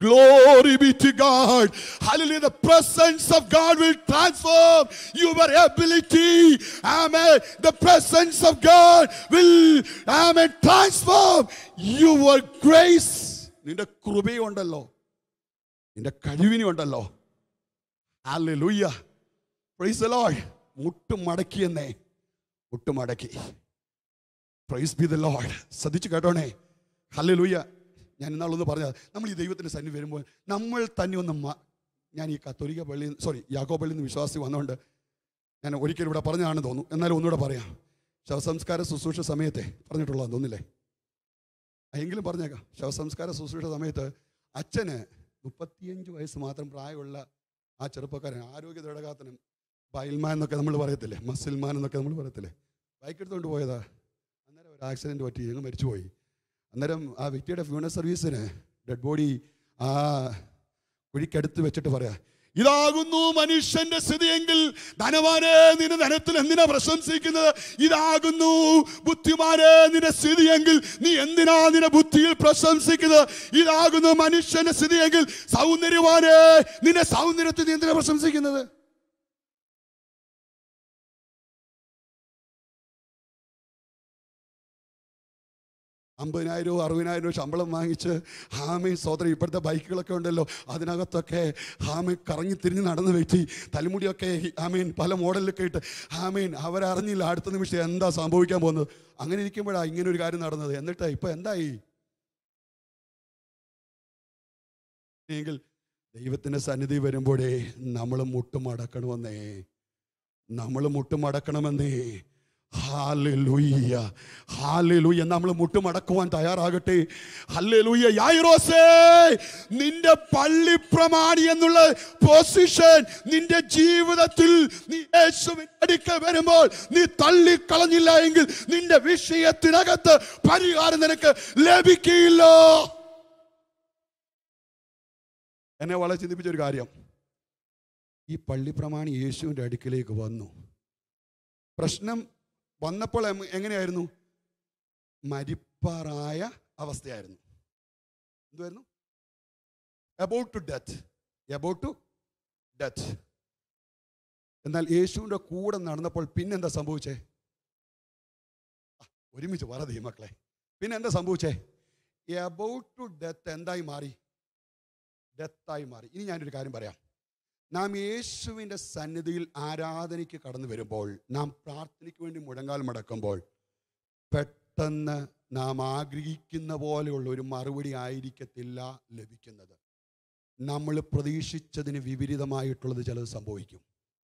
Glory be to God. Hallelujah. The presence of God will transform your ability. Amen. The presence of God will, amen, transform your grace. നിന്റെ കൃപയുണ്ടല്ലോ, നിന്റെ കഴിവിനുണ്ടല്ലോ. Hallelujah. Praise the Lord. മുട്ടുമടക്കി എന്നേ, മുട്ടുമടക്കി. Praise be the Lord. ശ്രദ്ധിച്ചു കേട്ടോണേ. Hallelujah. ഞാൻ ഇന്നാളൊന്ന് പറഞ്ഞത്, നമ്മൾ ഈ ദൈവത്തിൻ്റെ സന്നിധി വരുമ്പോൾ നമ്മൾ തന്നെ ഒന്ന്, ഞാൻ ഈ കത്തോലിക്ക പള്ളിയിൽ യാക്കോബ് പള്ളിയിൽ നിന്ന് വിശ്വാസി വന്നുകൊണ്ട് ഞാൻ ഒരിക്കലും ഇവിടെ പറഞ്ഞതാണെന്ന് തോന്നുന്നു, എന്നാലും ഒന്നുകൂടെ പറയാം. ശവസംസ്കാര ശുശ്രൂഷ സമയത്തെ പറഞ്ഞിട്ടുള്ളതെന്ന് തോന്നില്ലേ? എങ്കിലും പറഞ്ഞേക്കാം. ശവസംസ്കാര ശുശ്രൂഷ സമയത്ത് അച്ഛന് 35 വയസ്സ് മാത്രം പ്രായമുള്ള ആ ചെറുപ്പക്കാരൻ, ആരോഗ്യ ദൃഢഗാത്രനും, ബൈൽമാൻ എന്നൊക്കെ നമ്മൾ പറയത്തില്ലേ, മസിൽമാൻ എന്നൊക്കെ നമ്മൾ പറയത്തില്ലേ, ബൈക്ക് എടുത്തുകൊണ്ട് പോയതാ. അന്നേരം ഒരു ആക്സിഡൻറ്റ് പറ്റി, ഞങ്ങൾ മരിച്ചുപോയി. അന്നേരം ആ വ്യക്തിയുടെ ഫ്യൂണൽ സർവീസിന് ഡെഡ് ബോഡി ആ കുഴിക്കടുത്ത് വെച്ചിട്ട് പറയാ, ഇതാകുന്നു മനുഷ്യന്റെ സ്ഥിതിയെങ്കിൽ ധനവാനെ നിന്റെ ധനത്തിൽ എന്തിനാ പ്രശംസിക്കുന്നത്? ഇതാകുന്നു ബുദ്ധിമാനെ നിന്റെ സ്ഥിതിയെങ്കിൽ നീ എന്തിനാ നിന്റെ ബുദ്ധിയിൽ പ്രശംസിക്കുന്നത്? ഇതാകുന്നു മനുഷ്യന്റെ സ്ഥിതിയെങ്കിൽ സൗന്ദര്യവാനെ നിന്റെ സൗന്ദര്യത്തിൽ നീ എന്തിനാ പ്രശംസിക്കുന്നത്? $50,000 $60,000 ശമ്പളം വാങ്ങിച്ച് ഹാമി സോദരി, ഇപ്പോഴത്തെ ബൈക്കുകളൊക്കെ ഉണ്ടല്ലോ, അതിനകത്തൊക്കെ ഹാമി കറങ്ങി തിരിഞ്ഞ് നടന്ന് വെറ്റി, തലമുടിയൊക്കെ ഹാമീൻ പല മോഡലിലൊക്കെ ഇട്ട് ഹാമീൻ അവരറിഞ്ഞില്ല അടുത്ത നിമിഷം എന്താ സംഭവിക്കാൻ പോകുന്നത്. അങ്ങനെ ഇരിക്കുമ്പോഴാണ് ഇങ്ങനെ ഒരു കാര്യം നടന്നത്. എന്നിട്ട് ഇപ്പൊ എന്തായി? എങ്കിൽ ദൈവത്തിൻ്റെ സന്നിധി വരുമ്പോഴേ നമ്മൾ മുട്ടുമടക്കണമെന്നേ, നമ്മൾ മുട്ടുമടക്കണമെന്നേ. Hallelujah, hallelujah. നമ്മൾ മുട്ടുമടക്കുവാൻ തയ്യാറാകട്ടെ. ഹല്ലേലൂയ. യായിറോസേ, നിന്റെ പള്ളി പ്രമാണി എന്നുള്ള പൊസിഷൻ നിന്റെ ജീവിതത്തിൽ നീ യേശുവിന്റെ അടുക്കൽ വരുമ്പോൾ നീ തള്ളിക്കളഞ്ഞില്ല എങ്കിൽ നിന്റെ വിഷയത്തിനകത്ത് പരിഹാരം നിനക്ക് ലഭിക്കില്ല. എന്നെ വളരെ ചിന്തിപ്പിച്ച ഒരു കാര്യം, ഈ പള്ളി പ്രമാണി യേശുവിൻ്റെ അടുക്കിലേക്ക് വന്നു. പ്രശ്നം വന്നപ്പോൾ എങ്ങനെയായിരുന്നു? മരിപ്പാറായ അവസ്ഥയായിരുന്നു. എന്തുവായിരുന്നു? About to death. എന്നാൽ യേശുവിൻ്റെ കൂടെ നടന്നപ്പോൾ പിന്നെന്താ സംഭവിച്ചേ? ഒരുമിച്ച് പറ മക്കളെ, പിന്നെ എന്താ സംഭവിച്ചേ? അബൌട്ട് ടു ഡെത്ത് എന്തായി മാറി? ഡെത്തായി മാറി. ഇനി ഞാനൊരു കാര്യം പറയാം. നാം യേശുവിൻ്റെ സന്നിധിയിൽ ആരാധനയ്ക്ക് കടന്നു വരുമ്പോൾ, നാം പ്രാർത്ഥനയ്ക്ക് വേണ്ടി മുഴങ്കാൽ മടക്കുമ്പോൾ, പെട്ടെന്ന് നാം ആഗ്രഹിക്കുന്ന പോലെയുള്ള ഒരു മറുപടി ആയിരിക്കത്തില്ല ലഭിക്കുന്നത്. നമ്മൾ പ്രതീക്ഷിച്ചതിന് വിപരീതമായിട്ടുള്ളത് ചിലത് സംഭവിക്കും.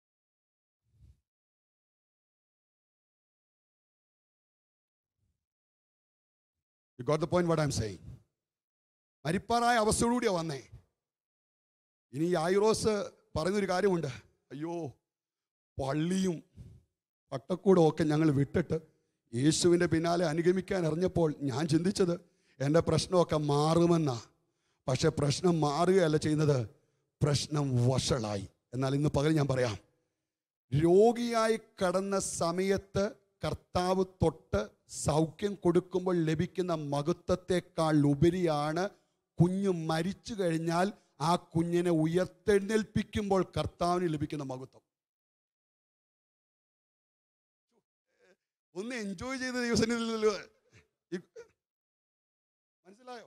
You got the point what I'm saying? മരിപ്പാറായ അവസ്ഥയോടുകൂടിയാണ് വന്നേ. ഇനി യായിറോസ് പറയുന്നൊരു കാര്യമുണ്ട്. അയ്യോ, പള്ളിയും പട്ടക്കൂടും ഒക്കെ ഞങ്ങൾ വിട്ടിട്ട് യേശുവിൻ്റെ പിന്നാലെ അനുഗമിക്കാൻ അറിഞ്ഞപ്പോൾ ഞാൻ ചിന്തിച്ചത് എൻ്റെ പ്രശ്നമൊക്കെ മാറുമെന്നാ. പക്ഷെ പ്രശ്നം മാറുകയല്ല ചെയ്യുന്നത്, പ്രശ്നം വഷളായി. എന്നാൽ ഇന്ന് പകൽ ഞാൻ പറയാം, രോഗിയായി കടന്ന സമയത്ത് കർത്താവ് തൊട്ട് സൗഖ്യം കൊടുക്കുമ്പോൾ ലഭിക്കുന്ന മഹത്വത്തെക്കാൾ ഉപരിയാണ് കുഞ്ഞ് മരിച്ചു കഴിഞ്ഞാൽ ആ കുഞ്ഞിനെ ഉയർത്തെഴുന്നേൽപ്പിക്കുമ്പോൾ കർത്താവിന് ലഭിക്കുന്ന മഹത്വം. ഒന്ന് എൻജോയ് ചെയ്ത ദിവസങ്ങളിലല്ലോ. മനസ്സിലായോ?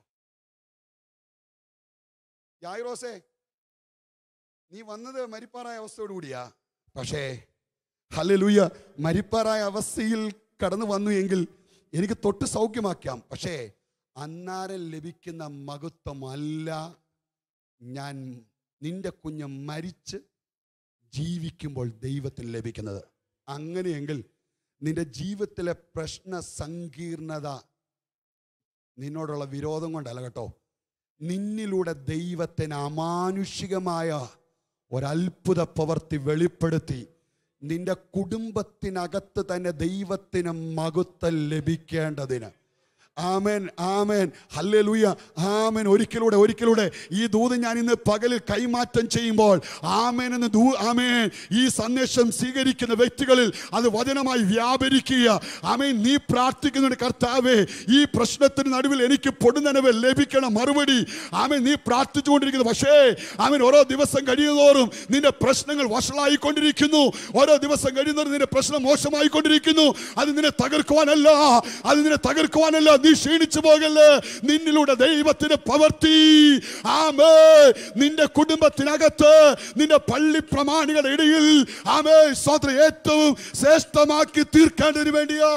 യായിറോസേ, നീ വന്നത് മരിപ്പാറായ അവസ്ഥയോടുകൂടിയാ. പക്ഷേ ഹല്ലേലൂയ, മരിപ്പാറായ അവസ്ഥയിൽ കടന്നു വന്നു എങ്കിൽ എനിക്ക് തൊട്ട് സൗഖ്യമാക്കാം. പക്ഷേ അന്നാരം ലഭിക്കുന്ന മഹത്വമല്ല ഞാൻ നിന്റെ കുഞ്ഞ് മരിച്ച് ജീവിക്കുമ്പോൾ ദൈവത്തിന് ലഭിക്കുന്നത്. അങ്ങനെയെങ്കിൽ നിന്റെ ജീവിതത്തിലെ പ്രശ്ന സങ്കീർണത നിന്നോടുള്ള വിരോധം കൊണ്ടല്ല കേട്ടോ, നിന്നിലൂടെ ദൈവത്തിന് അമാനുഷികമായ ഒരത്ഭുത പ്രവൃത്തി വെളിപ്പെടുത്തി നിന്റെ കുടുംബത്തിനകത്ത് തന്നെ ദൈവത്തിന് മഹത്വം ലഭിക്കേണ്ടതിന് ആമേൻ, ആമേൻ, ഹല്ലേലൂയ, ആമേൻ. ഒരിക്കലൂടെ ഈ ദൂത് ഞാൻ ഇന്ന് പകലിൽ കൈമാറ്റം ചെയ്യുമ്പോൾ ആമേൻ എന്ന് ആമേൻ ഈ സന്ദേശം സ്വീകരിക്കുന്ന വ്യക്തികളിൽ അത് വചനമായി വ്യാപരിക്കുക. ആമേൻ. നീ പ്രാർത്ഥിക്കുന്നുണ്ട്, കർത്താവേ ഈ പ്രശ്നത്തിന് നടുവിൽ എനിക്ക് പൊടുന്നനവ് ലഭിക്കണം മറുപടി. ആമേൻ. നീ പ്രാർത്ഥിച്ചുകൊണ്ടിരിക്കുന്നു, പക്ഷേ ആമേൻ ഓരോ ദിവസം കഴിയുന്നതോറും നിന്റെ പ്രശ്നങ്ങൾ വഷളായിക്കൊണ്ടിരിക്കുന്നു. ഓരോ ദിവസം കഴിയുന്നതോറും നിന്റെ പ്രശ്നം മോശമായിക്കൊണ്ടിരിക്കുന്നു. അത് നിന്നെ തകർക്കുവാനല്ല, നീ ക്ഷീണിച്ചു പോകല്ലേ. നിന്നിലൂടെ ദൈവത്തിന് പ്രവൃത്തി ആമേൻ നിന്റെ കുടുംബത്തിനകത്ത്, നിന്റെ പള്ളി പ്രമാണികളുടെ ഇടയിൽ ആമേൻ സ്വതന്ത്ര ഏറ്റവും ശ്രേഷ്ഠമാക്കി തീർക്കേണ്ടതിന് വേണ്ടിയാ.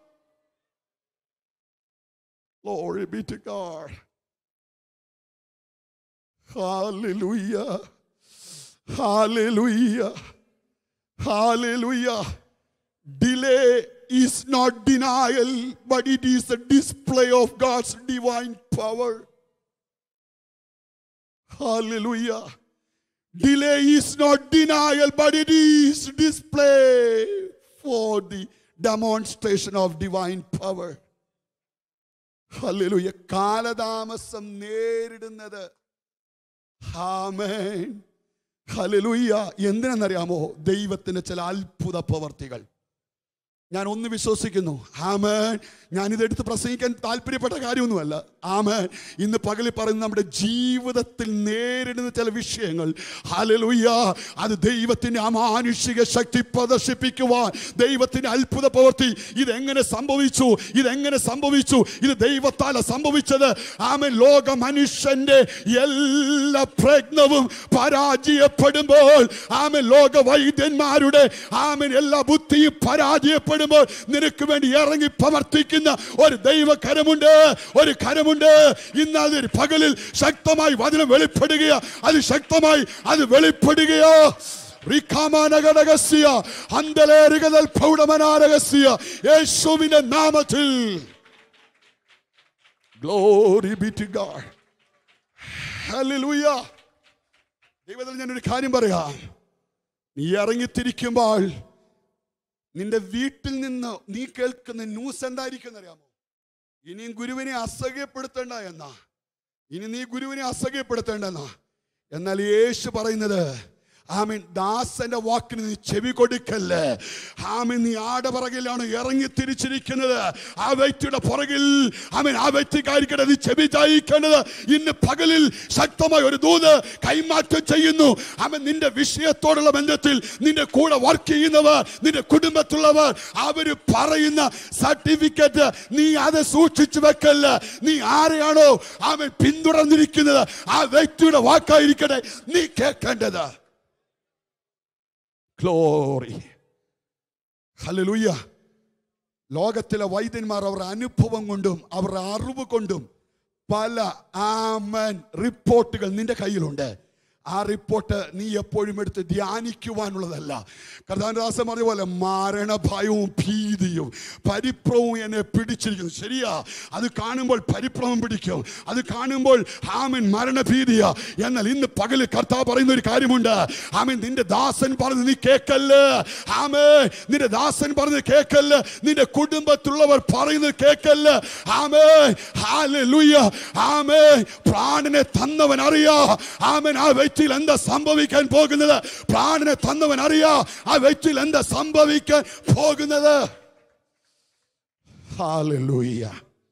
Glory be to God. Hallelujah. Hallelujah. Hallelujah. Delay is not denial, but it is a display of God's divine power. Hallelujah. Delay is not denial, but it is display for the demonstration of divine power. Hallelujah. കാലതാമസം നേരിടുന്നത് ആമേൻ ഹല്ലേലൂയ എന്തിനെന്നറിയാമോ? ദൈവത്തിന്റെ ചില അത്ഭുത പ്രവർത്തികൾ. ഞാൻ ഒന്ന് വിശ്വസിക്കുന്നു, ആമേൻ. ഞാനിതെടുത്ത് പ്രസംഗിക്കാൻ താല്പര്യപ്പെട്ട കാര്യമൊന്നുമല്ല. ആമേൻ. ഇന്ന് പകലിൽ പറയുന്ന നമ്മുടെ ജീവിതത്തിൽ നേരിടുന്ന ചില വിഷയങ്ങൾ ഹല്ലേലൂയ, അത് ദൈവത്തിന്റെ അമാനുഷിക ശക്തി പ്രദർശിപ്പിക്കുവാൻ, ദൈവത്തിന്റെ അത്ഭുത പ്രവൃത്തി. ഇതെങ്ങനെ സംഭവിച്ചു? ഇത് ദൈവത്താല സംഭവിച്ചത്. ആമേൻ. ലോക മനുഷ്യന്റെ എല്ലാ പ്രയത്നവും പരാജയപ്പെടുമ്പോൾ, ആമേൻ ലോക വൈദ്യന്മാരുടെ ആമേൻ എല്ലാ ബുദ്ധിയും പരാജയപ്പെടുമ്പോൾ നിനക്ക് വേണ്ടി ഇറങ്ങി പ്രവർത്തിക്കുന്ന ഒരു ദൈവകരമുണ്ട്, ഒരു കരമുണ്ട്. ഇന്ന് അത് പകലിൽ ശക്തമായി വചനം വെളിപ്പെടുകയോ, അത് ശക്തമായി അത് വെളിപ്പെടുകയോ. യേശുവിന്റെ നാമത്തിൽ Glory be to God. Hallelujah. ദൈവത്തിൽ ഞാനൊരു കാര്യം പറയാം. നീ ഇറങ്ങിത്തിരിക്കുമ്പോൾ നിന്റെ വീട്ടിൽ നിന്ന് നീ കേൾക്കുന്ന ന്യൂസ് എന്തായിരിക്കും അറിയാമോ? ഇനിയും ഗുരുവിനെ അസഹ്യപ്പെടുത്തേണ്ട എന്നാ, ഇനി നീ ഗുരുവിനെ അസഹ്യപ്പെടുത്തേണ്ടെന്നാ. എന്നാൽ യേശു പറയുന്നത് ആമീൻ ദാസന്റെ വാക്കിന് നീ ചെവി കൊടുക്കല്ലേ. ആമീൻ നീ ആടെ പുറകിലാണ് ഇറങ്ങി തിരിച്ചിരിക്കുന്നത്. ആ വ്യക്തിയുടെ പുറകിൽ ആമീൻ ആ വ്യക്തിക്കായിരിക്കട്ടെ നീ ചെവി ചായിക്കേണ്ടത്. ഇന്ന് പകലിൽ ശക്തമായ ഒരു ദൂത് കൈമാറ്റം ചെയ്യുന്നു. ആമീൻ നിന്റെ വിഷയത്തോടുള്ള ബന്ധത്തിൽ നിന്റെ കൂടെ വർക്ക് ചെയ്യുന്നവർ, നിന്റെ കുടുംബത്തിലുള്ളവർ, അവര് പറയുന്ന സർട്ടിഫിക്കറ്റ് നീ അത് സൂക്ഷിച്ചു വെക്കല്ല. നീ ആരെയാണോ ആമീൻ പിന്തുടർന്നിരിക്കുന്നത് ആ വ്യക്തിയുടെ വാക്കായിരിക്കട്ടെ നീ കേൾക്കേണ്ടത്. Glory. Hallelujah. ലോകത്തിലെ വൈദ്യന്മാർ അവരുടെ അനുഭവം കൊണ്ടും അവരുടെ അറിവ് കൊണ്ടും പല ആമേൻ റിപ്പോർട്ടുകൾ നിന്റെ കയ്യിലുണ്ട്. ആ റിപ്പോർട്ട് നീ എപ്പോഴും എടുത്ത് ധ്യാനിക്കുവാനുള്ളതല്ല. കർത്താവിന്റെ പറഞ്ഞ പോലെ മരണഭയവും ഭീതിയും പരിഭ്രമവും എന്നെ പിടിച്ചിരിക്കുന്നു. ശരിയാ, അത് കാണുമ്പോൾ പരിഭ്രമം പിടിക്കും, അത് കാണുമ്പോൾ ആമേൻ മരണഭീതിയാ. എന്നാൽ ഇന്ന് പകല് കർത്താവ് പറയുന്ന ഒരു കാര്യമുണ്ട്. ആമേൻ നിന്റെ ദാസൻ പറഞ്ഞ് നീ കേക്കല്ല്. ആമേൻ നിന്റെ ദാസൻ പറഞ്ഞ് കേക്കല്ല്. നിന്റെ കുടുംബത്തിലുള്ളവർ പറയുന്നത് കേക്കല്ല്. Amen hallelujah. ആമേൻ പ്രാണനെ തന്നവൻ അറിയാ. ആമേൻ ആ വ്യക്തിയിൽ എന്താ സംഭവിക്കാൻ പോകുന്നത്. പ്രാണനെ തന്നവൻ അറിയാ ആ വ്യക്തിയിൽ എന്താ സംഭവിക്കാൻ പോകുന്നത്. ഹല്ലേലൂയ.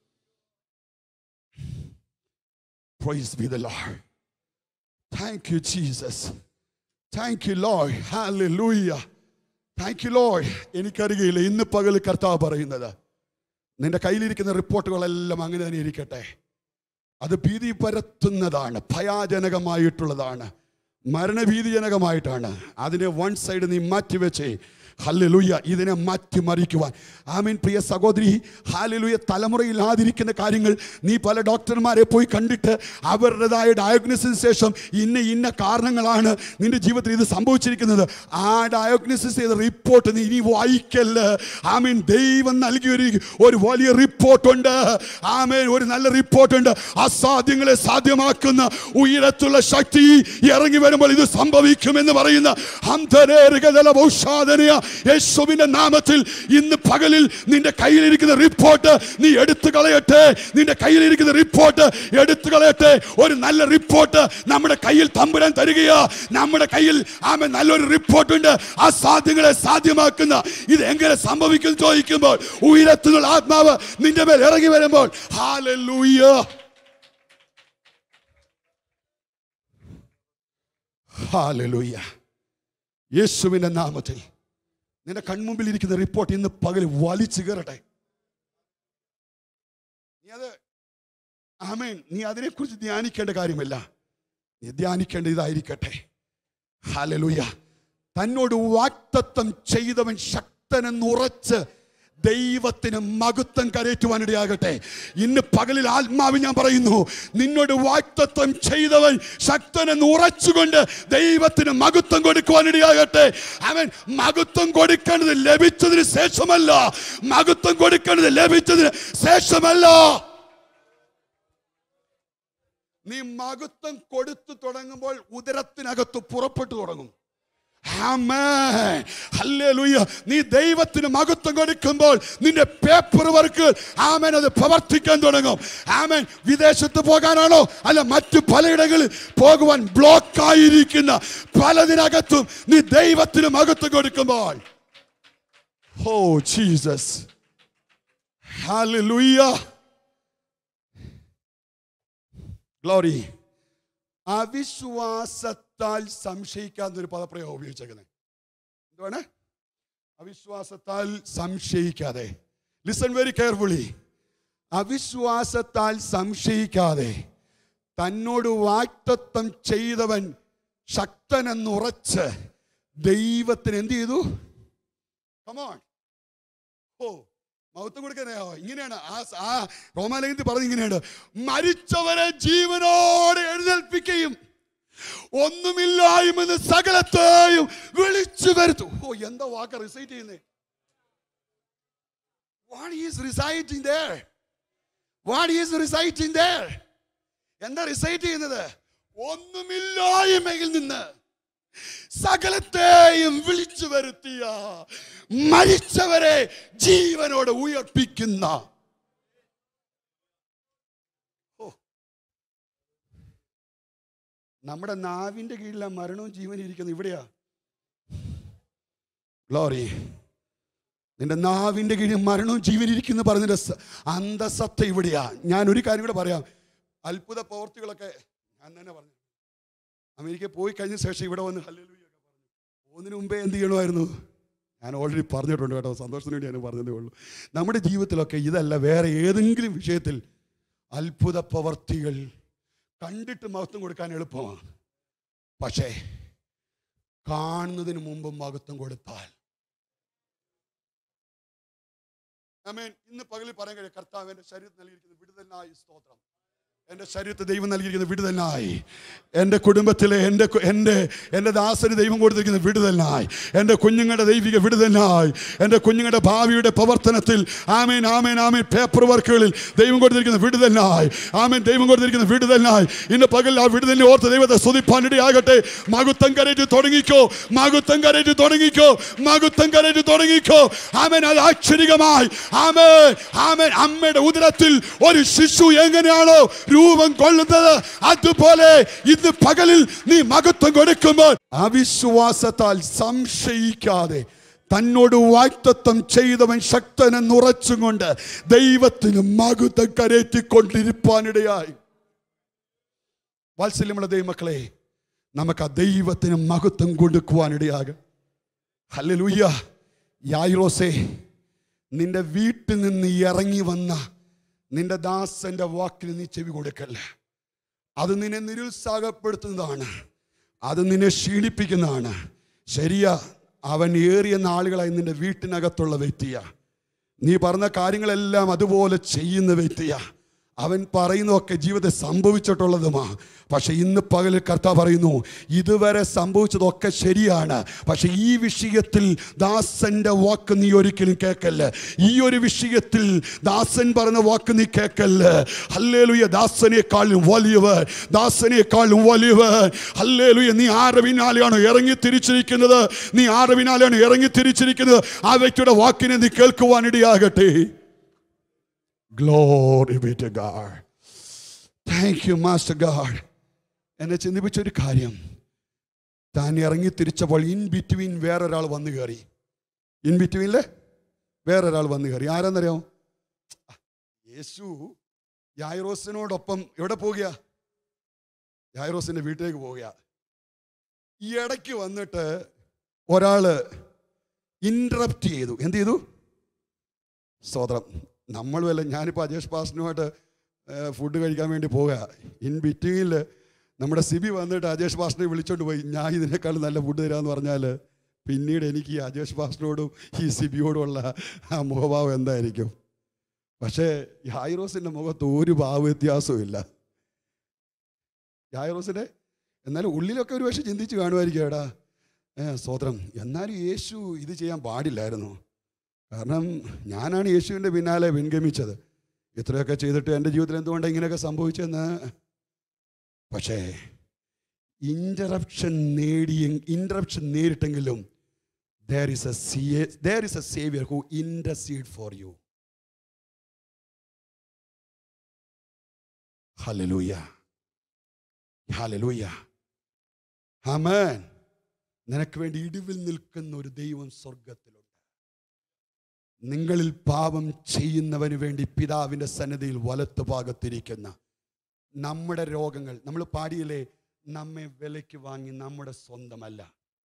Praise be the Lord. Thank you Jesus. Thank you Lord. Hallelujah. Thank you Lord. എനിക്കറിയില്ല ഇന്ന് പകൽ കർത്താവ് പറയുന്നത് നിന്റെ കയ്യിലിരിക്കുന്ന റിപ്പോർട്ടുകളെല്ലാം അങ്ങനെ തന്നെ ഇരിക്കട്ടെ. അത് ഭീതി പരത്തുന്നതാണ്, ഭയാജനകമായിട്ടുള്ളതാണ്, മരണഭീതിജനകമായിട്ടാണ്. അതിനെ വൺ സൈഡ് നീ മാറ്റിവെച്ചേ. ഹല്ലേലൂയ. ഇതിനെ മാറ്റിമറിക്കുവാൻ ആമീൻ. പ്രിയ സഹോദരി, ഹല്ലേലൂയ. തലമുറയില്ലാതിരിക്കുന്ന കാര്യങ്ങൾ നീ പല ഡോക്ടർമാരെ പോയി കണ്ടിട്ട് അവരുടേതായ ഡയഗ്നോസിന് ശേഷം ഇന്ന കാരണങ്ങളാണ് നിന്റെ ജീവിതത്തിൽ ഇത് സംഭവിച്ചിരിക്കുന്നത്. ആ ഡയഗ്നോസിസ് ചെയ്ത റിപ്പോർട്ട് നീ ഇനി വായിക്കല്ല. ആമീൻ ദൈവം നൽകിയ ഒരു വലിയ റിപ്പോർട്ടുണ്ട്. ആമീൻ ഒരു നല്ല റിപ്പോർട്ടുണ്ട്. അസാധ്യങ്ങളെ സാധ്യമാക്കുന്ന ഉയരത്തുള്ള ശക്തി ഇറങ്ങി വരുമ്പോൾ ഇത് സംഭവിക്കുമെന്ന് പറയുന്ന യേശുവിന്റെ നാമത്തിൽ ഇന്ന് പകലിൽ നിന്റെ കയ്യിലിരിക്കുന്ന റിപ്പോർട്ട് നീ എടുത്തു കളയട്ടെ. നിന്റെ കയ്യിലിരിക്കുന്ന റിപ്പോർട്ട് എടുത്തു കളയട്ടെ. ഒരു നല്ല റിപ്പോർട്ട് നമ്മുടെ കയ്യിൽ തമ്പുരാൻ തരികയാ. നമ്മുടെ കയ്യിൽ നല്ലൊരു റിപ്പോർട്ടുണ്ട്. ആ സാധ്യങ്ങളെ സാധ്യമാക്കുന്ന ഇത് എങ്ങനെ സംഭവിക്കും ചോദിക്കുമ്പോൾ ഉയരത്തിലുള്ള ആത്മാവ് നിന്റെ മേൽ ഇറങ്ങി വരുമ്പോൾ ഹല്ലേലൂയ, ഹല്ലേലൂയ. യേശുവിന്റെ നാമത്തിൽ നിന്റെ കൺമുമ്പിൽ ഇരിക്കുന്ന റിപ്പോർട്ട് ഇന്ന് പകൽ വലിച്ചു കയറട്ടെ. നീ അതിനെക്കുറിച്ച് ധ്യാനിക്കേണ്ട കാര്യമില്ല. നീ ധ്യാനിക്കേണ്ട ഇതായിരിക്കട്ടെ. ഹല്ലേലൂയ. തന്നോട് വാഗ്ദത്തം ചെയ്തവൻ ശക്തനെന്നുറച്ച് ദൈവത്തിന് മഹത്വം കരയറ്റുവാനിടയാകട്ടെ. ഇന്ന് പകലിൽ ആത്മാവ് ഞാൻ പറയുന്നു, നിന്നോട് വാഗ്ദത്തം ചെയ്തവൻ ശക്തനെന്ന് ഉറച്ചുകൊണ്ട് ദൈവത്തിന് മഹത്വം കൊടുക്കുവാനിടയാകട്ടെ. അവൻ മഹത്വം കൊടുക്കേണ്ടത് ലഭിച്ചതിന് ശേഷമല്ല, മഹത്വം കൊടുക്കേണ്ടത് ലഭിച്ചതിന് ശേഷമല്ല. നീ മഹത്വം കൊടുത്തു തുടങ്ങുമ്പോൾ ഉദരത്തിനകത്ത് പുറപ്പെട്ടു തുടങ്ങും. നീ ദൈവത്തിന് മഹത്വം കൊടുക്കുമ്പോൾ നിന്റെ പേപ്പർ വർക്ക് അത് പ്രവർത്തിക്കാൻ തുടങ്ങും. വിദേശത്ത് പോകാനാണോ അല്ല മറ്റു പലയിടങ്ങളിൽ പോകുവാൻ ബ്ലോക്ക് ആയിരിക്കുന്ന പലതിനകത്തും നീ ദൈവത്തിന് മഹത്വം കൊടുക്കുമ്പോൾ, ഓ ജീസസ്, ഹല്ലേലൂയ, ഗ്ലോറി. അവിശ്വാസത്താൽ സംശയിക്കാന്നൊരു പദപ്രയോഗം ഉപയോഗിച്ചേക്കുന്നത്. എന്താണ്? അവിശ്വാസത്താൽ സംശയിക്കാതെ. Listen very carefully. അവിശ്വാസത്താൽ സംശയിക്കാതെ തന്നോട് വാഗ്ദത്തം ചെയ്തവൻ ശക്തനെന്നുറച്ച് ദൈവത്തിന് എന്ത് ചെയ്തു? കമോൺ. ഓ, മഹത്വം കൊടുക്കാനോ? ഇങ്ങനെയാണ് ആ റോമാലേഖനത്തിൽ പറഞ്ഞത്. ഇങ്ങനെയാണ്, മരിച്ചവരെ ജീവനോടെ എഴുന്നേൽപ്പിക്കുകയും ഒന്നുമില്ലായ്മ സകലത്തെയും വിളിച്ചു വരുത്തും. ഓ, എന്താ വാക്ക റിസൈറ്റ് ചെയ്യുന്നേ? What is reciting there? What is reciting there? എന്താ റിസൈറ്റ് ചെയ്യുന്നത്? ഒന്നുമില്ലായ്മയിൽ നിന്ന് സകലത്തെയും വിളിച്ചു വരുത്തിയ, മരിച്ചവരെ ജീവനോടെ ഉയർപ്പിക്കുന്ന. നമ്മുടെ നാവിന്റെ കീഴിലാണ് മരണവും ജീവനും ഇരിക്കുന്നത്. ഇവിടെയാ ഗ്ലോറി. നിന്റെ നാവിന്റെ കീഴിൽ മരണവും ജീവനും ഇരിക്കുന്നു പറഞ്ഞതിന്റെ അന്തസത്ത ഇവിടെയാ. ഞാൻ ഒരു കാര്യം കൂടെ പറയാം. അത്ഭുത പ്രവൃത്തികളൊക്കെ ഞാൻ തന്നെ പറഞ്ഞു. അമേരിക്കയിൽ പോയി കഴിഞ്ഞ ശേഷം ഇവിടെ വന്ന് ഹല്ലേലൂയ ഒക്കെ പറഞ്ഞു. പോകുന്നതിന് മുമ്പേ എന്ത് ചെയ്യണമായിരുന്നു? ഞാൻ ഓൾറെഡി പറഞ്ഞിട്ടുണ്ട് കേട്ടോ, സന്തോഷത്തിന് വേണ്ടി ഞാൻ പറഞ്ഞതേ ഉള്ളൂ. നമ്മുടെ ജീവിതത്തിലൊക്കെ ഇതല്ല, വേറെ ഏതെങ്കിലും വിഷയത്തിൽ അത്ഭുത പ്രവൃത്തികൾ കണ്ടിട്ട് മഹത്വം കൊടുക്കാൻ എളുപ്പമാണ്. പക്ഷേ കാണുന്നതിന് മുമ്പ് മഹത്വം കൊടുത്താൽ, ഇന്ന് പകലിൽ പറയാൻ കഴിയും, കർത്താവ് എൻ്റെ ശരീരത്തിൽ നൽകിയിരിക്കുന്ന വിടുതലിനായി സ്തോത്രം. എൻ്റെ ശരീരത്തെ ദൈവം നൽകിയിരിക്കുന്ന വിടുതലിനായി, എൻ്റെ കുടുംബത്തിലെ എൻ്റെ ദാസന് ദൈവം കൊടുത്തിരിക്കുന്ന വിടുതലിനായി, എൻ്റെ കുഞ്ഞുങ്ങളുടെ ദൈവിക വിടുതലിനായി, എൻ്റെ കുഞ്ഞുങ്ങളുടെ ഭാവിയുടെ പ്രവർത്തനത്തിൽ ആമേൻ ആമേൻ ആമേൻ പേപ്പർ വർക്കുകളിൽ ദൈവം കൊടുത്തിരിക്കുന്ന വിടുതലിനായി, ആമേൻ ദൈവം കൊടുത്തിരിക്കുന്ന വിടുതലിനായി ഇന്ന് പകൽ ആ വിടുതലിനെ ഓർത്ത് ദൈവത്തെ സ്തുതിപ്പാനിടയാകട്ടെ. മഹത്വം കരേറ്റ് തുടങ്ങിക്കോ, മഹത്വം കരേറ്റ് തുടങ്ങിക്കോ, മഹത്വം കരേറ്റ് തുടങ്ങിക്കോ. ആമേൻ. അത് ആശ്ചര്യമായി. ആമേൻ ആമേൻ. അമ്മയുടെ ഉദരത്തിൽ ഒരു ശിശു എങ്ങനെയാണോ രൂപം കൊള്ളുന്നത്, അതുപോലെ ഇന്ന് പകലിൽ നീ മഹത്വം കൊടുക്കുമ്പോൾ അവിശ്വാസത്താൽ സംശയിക്കാതെ തന്നോട് വാഗ്ദത്തം ചെയ്തവൻ ശക്തനെന്നുറച്ചും കൊണ്ട് ദൈവത്തിന് മഹത്വം കരേറ്റിക്കൊണ്ടിരിപ്പാനിടയായി. വാത്സല്യമുള്ള ദൈവമക്കളെ, നമുക്ക് ആ ദൈവത്തിന് മഹത്വം കൊടുക്കുവാനിടയാകും. ഹല്ലേലൂയ. യായിറോസേ, നിന്റെ വീട്ടിൽ നിന്ന് ഇറങ്ങി വന്ന നിന്റെ ദാസന്റെ വാക്കിന് നീ ചെവി കൊടുക്കല്ല. അത് നിന്നെ നിരുത്സാഹപ്പെടുത്തുന്നതാണ്, അത് നിന്നെ ക്ഷീണിപ്പിക്കുന്നതാണ്. ശരിയാ, അവൻ ഏറിയ നാളുകളായി നിന്റെ വീട്ടിനകത്തുള്ള വ്യക്തിയാ. നീ പറഞ്ഞ കാര്യങ്ങളെല്ലാം അതുപോലെ ചെയ്യുന്ന വ്യക്തിയാ. അവൻ പറയുന്നതൊക്കെ ജീവിതത്തിൽ സംഭവിച്ചിട്ടുള്ളതുമാ. പക്ഷെ ഇന്ന് പകൽ കർത്താവ് പറയുന്നു, ഇതുവരെ സംഭവിച്ചതൊക്കെ ശരിയാണ്, പക്ഷെ ഈ വിഷയത്തിൽ ദാസന്റെ വാക്ക് നീ ഒരിക്കലും കേൾക്കല്ല. ഈ ഒരു വിഷയത്തിൽ ദാസൻ പറയുന്ന വാക്ക് നീ കേൾക്കല്ല. ഹല്ലേലൂയ. ദാസനേക്കാളും വലിയവൻ, ദാസനേക്കാളും വലിയവൻ. ഹല്ലേലൂയ. നീ ആരുടെ പിന്നാലെയാണ് ഇറങ്ങി തിരിച്ചിരിക്കുന്നത്? നീ ആരുടെ പിന്നാലെയാണ് ഇറങ്ങി തിരിച്ചിരിക്കുന്നത്? ആ വ്യക്തിയുടെ വാക്കിനെ നീ കേൾക്കുവാനിടയാകട്ടെ. Glory be to God. Thank you, Master God. എന്നെ ചിന്തിപ്പിച്ചൊരു കാര്യം, താൻ ഇറങ്ങി തിരിച്ചപ്പോൾ ഇൻ ബിറ്റ്വീൻ വേറൊരാൾ വന്നു കയറി. ഇൻ ബിറ്റ്വീനില് വേറൊരാൾ വന്നു കയറി. ആരാന്നറിയാമോ? യേശു യായിറോസിനോടൊപ്പം എവിടെ പോകുക? യായിറോസിന്റെ വീട്ടിലേക്ക് പോവുക. ഈ ഇടയ്ക്ക് വന്നിട്ട് ഒരാള് ഇന്ററപ്റ്റ് ചെയ്തു. എന്ത് ചെയ്തു? സ്തോത്രം. നമ്മളുമല്ല, ഞാനിപ്പോൾ അജേഷ് പാസ്റ്ററുമായിട്ട് ഫുഡ് കഴിക്കാൻ വേണ്ടി പോകുക. ഇൻ ബിറ്റ്വീനിൽ നമ്മുടെ സിബി വന്നിട്ട് അജേഷ് പാസ്റ്ററിനെ വിളിച്ചോണ്ട് പോയി, ഞാൻ ഇതിനേക്കാൾ നല്ല ഫുഡ് തരാമെന്ന് പറഞ്ഞാൽ പിന്നീട് എനിക്ക് ഈ അജേഷ് പാസ്റ്ററിനോടും ഈ സിബിയോടുമുള്ള ആ മുഖഭാവം എന്തായിരിക്കും? പക്ഷേ യായിറോസിൻ്റെ മുഖത്ത് ഒരു ഭാവ വ്യത്യാസവും ഇല്ല. യായിറോസിൻ്റെ എന്നാലും ഉള്ളിലൊക്കെ ഒരു പക്ഷേ ചിന്തിച്ച് കാണുമായിരിക്കും, എടാ സ്തോത്രം, എന്നാലും യേശു ഇത് ചെയ്യാൻ പാടില്ലായിരുന്നു. കാരണം ഞാനാണ് യേശുവിൻ്റെ പിന്നാലെ പിൻഗമിച്ചത്. ഇത്രയൊക്കെ ചെയ്തിട്ട് എൻ്റെ ജീവിതത്തിൽ എന്തുകൊണ്ടാണ് ഇങ്ങനെയൊക്കെ സംഭവിച്ചതെന്ന്. പക്ഷേ ഇൻ്ററപ്ഷൻ നേരിട്ടെങ്കിലും there is a savior who intercede for you. Hallelujah. Hallelujah. Amen. നിനക്ക് വേണ്ടി ഇടിവിൽ നിൽക്കുന്ന ഒരു ദൈവം സ്വർഗത്തിലുണ്ട്. നിങ്ങളിൽ പാപം ചെയ്യുന്നവന് വേണ്ടി പിതാവിൻ്റെ സന്നിധിയിൽ വലത്ത് ഭാഗത്തിരിക്കുന്ന നമ്മുടെ രോഗങ്ങൾ, നമ്മൾ പാടിയില്ലേ, നമ്മെ വിലയ്ക്ക് വാങ്ങി നമ്മുടെ സ്വന്തമല്ല.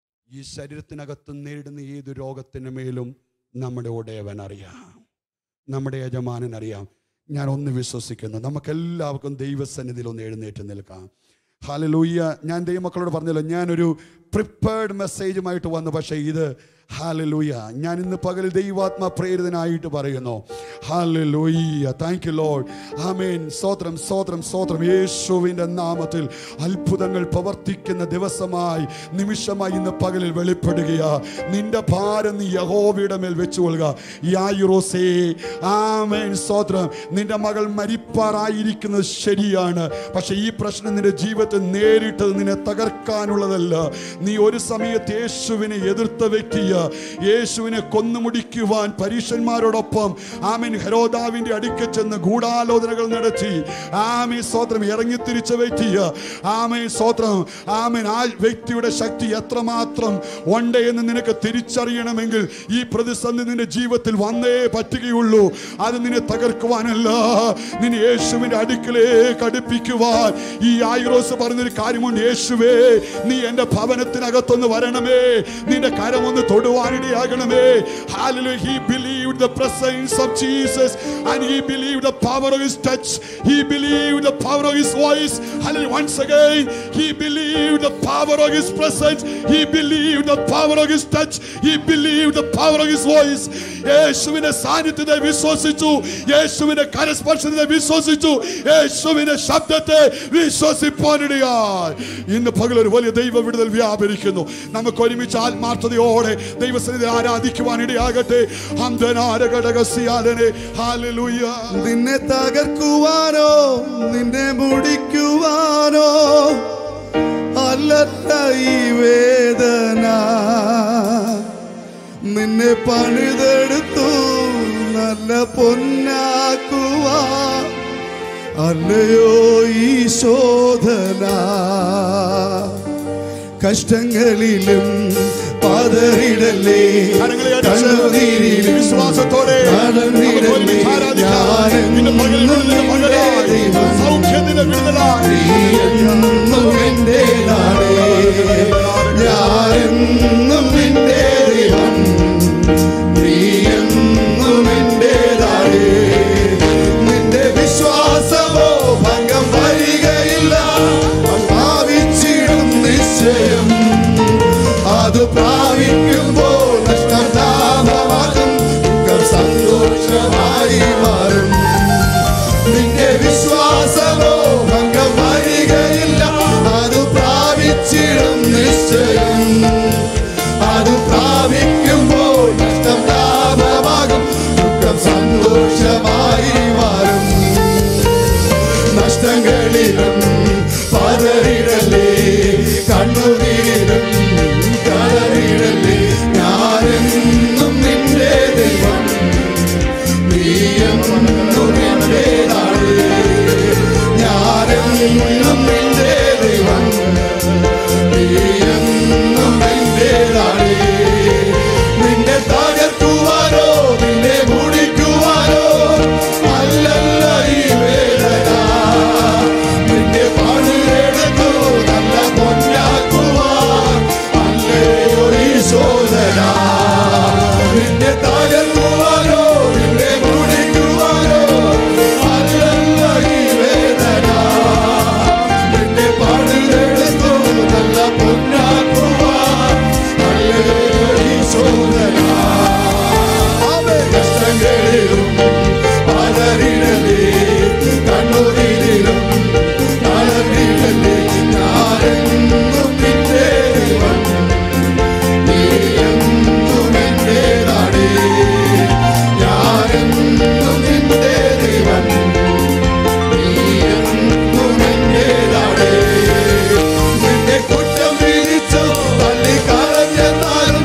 ഈ ശരീരത്തിനകത്ത് നേരിടുന്ന ഏത് രോഗത്തിന് മേലും നമ്മുടെ ഉടയവൻ അറിയാം, നമ്മുടെ യജമാനൻ അറിയാം. ഞാൻ ഒന്ന് വിശ്വസിക്കുന്നു, നമുക്കെല്ലാവർക്കും ദൈവസന്നിധിയിൽ ഒന്ന് എഴുന്നേറ്റ് നിൽക്കാം. ഹല്ലേലൂയ. ഞാൻ ദൈവമക്കളോട് പറഞ്ഞല്ലോ, ഞാനൊരു പ്രിപ്പേർഡ് മെസ്സേജുമായിട്ട് വന്നു. പക്ഷേ ഇത് ഹല്ലേലൂയ, ഞാൻ ഇന്ന് പകൽ ദൈവാത്മ പ്രേരിതനായിട്ട് പറയുന്നു. ഹല്ലേലൂയ. Thank you lord. ആമേൻ. സ്തോത്രം, സ്തോത്രം, സ്തോത്രം. യേശുവിൻ്റെ നാമത്തിൽ അത്ഭുതങ്ങൾ പ്രവർത്തിക്കുന്ന ദിവസമായി, നിമിഷമായി ഇന്ന് പകലിൽ വെളിപ്പെടുകയാ. നിന്റെ ഭാരം നീ യഹോവയുടെ മേൽ വെച്ചുകൊള്ളുക. യായിറോസേ, ആമേൻ, സ്തോത്രം. നിന്റെ മകൾ മരിപ്പാറായിരിക്കുന്നത് ശരിയാണ്, പക്ഷെ ഈ പ്രശ്നം നിന്റെ ജീവിതത്തിൽ നേരിട്ടത് നിന്നെ തകർക്കാനുള്ളതല്ല. നീ ഒരു സമയത്ത് യേശുവിനെ എതിർത്ത വ്യക്തിയ, യേശുവിനെ കൊന്നുമുടിക്കുവാൻ പരീശന്മാരോടൊപ്പം ആമേൻ ഹെരോദാവിന്റെ അടുക്കൽ ചെന്ന് ഗൂഢാലോചനകൾ നടത്തി ആമേൻ സ്തോത്രം ഇറങ്ങിത്തിരിച്ച വ്യക്തിയ, ആമേൻ സ്തോത്രം. ആമേൻ. ആ വ്യക്തിയുടെ ശക്തി എത്രമാത്രം ഉണ്ട് എന്ന് നിനക്ക് തിരിച്ചറിയണമെങ്കിൽ ഈ പ്രതിസന്ധി നിന്റെ ജീവിതത്തിൽ വന്നേ പറ്റുകയുള്ളൂ. അത് നിന്നെ തകർക്കുവാനല്ല, നിന്നെ യേശുവിന്റെ അടുക്കലേക്ക് അടുപ്പിക്കുവാൻ. ഈ യായിറോസ് പറഞ്ഞൊരു കാര്യമുണ്ട്, യേശുവേ നീ എന്റെ ഭവനത്തിനകത്തൊന്ന് വരണമേ, നിന്റെ കരമൊന്ന് തൊടുവാനിടയാകണമേ. Hallelujah. He believed the presence of Jesus and he believed the power of his touch. He believed the power of his voice. Hallelujah. Once again, he believed the power of his presence. He believed the power of his touch. He believed the power of his voice. യേശുവിന്റെ സാന്നിധ്യത്തെ വിശ്വസിച്ചു, യേശുവിന്റെ കരസ്പർശനത്തെ വിശ്വസിച്ചു, യേശുവിന്റെ ശബ്ദത്തെ വിശ്വസിപ്പാനിടയായി. ഇന്ന് പകൽ ഒരു വലിയ ദൈവ വിടുതൽ വ്യാപരിക്കുന്നു. നമുക്ക് ഒരുമിച്ച് ആത്മാർത്ഥതയോടെ ദൈവസന്നിധിയിൽ ആരാധിക്കുവാനിടയാകട്ടെ. നിന്നെ തകർക്കുവാനോ നിന്നെ മുടിക്കുവാനോ അല്ലത്ത ഈ വേദന, നിന്നെ പണിതെടുത്തു നല്ല പൊന്നാക്കുവാൻ അല്ലയോ ഈ ശോധന. കഷ്ടങ്ങളിലും പതറിടല്ലേ, കണ്ണുനീരിലും വിശ്വാസത്തോടെ ഞാനെന്നും എന്റേതാണ്, ഞാനെന്നും നിന്റെ ദൈവം, നീയെന്നും എന്റേതാണ്. നിന്റെ വിശ്വാസമോ ഭംഗം വരികയില്ല, ഭാവിച്ചിടും നിശ്ചയം. അത് പ്രാപിക്കുമ്പോൾ നഷ്ടം ലാഭമാകും, സന്തോഷമായി മാറും. നിന്റെ കഷ്ടങ്ങളിലും പതറിടല്ലേ, കണ്ണുനീരിലും കളറിടല്ലേ. ഞാനെന്നും നിന്റെ ദൈവം, നീയെന്നും എന്റേതാണ്. ഞാനെന്നും നിന്റെ ദൈവം, നീയെന്നും എന്റേതാണ്. നിന്നെ തകർക്കുവാനോ നിന്നെ മുടിക്കുവാനോ അല്ലല്ല ഈ വേദന. നിന്നെ പണിയെടുത്തു നല്ല പൊന്നാക്കുവാൻ അല്ലയോ ഈ ശോധന. നിന്നെ തകർക്കുവാനോ നിന്നെ മുടിക്കുവാനോ അല്ലല്ല ഈ വേദന. നിന്നെ പണിയെടുത്തു നല്ല പൊന്നാക്കുവാൻ അല്ലയോ ഈ ശോധന. കഷ്ടങ്ങളിലും പതറിടലേ, കണ്ണുനീരിലും കളറിടലേ. ഞാനെന്നും നിന്റെ ദൈവം, നീയെന്നും എന്റേതാണ്. ഞാനെന്നും നിന്റെ ദൈവം, നീയെന്നും എന്റേതാണ്. നിന്നെ കുറ്റം വിധിച്ചു തള്ളിക്കളഞ്ഞെന്നാലും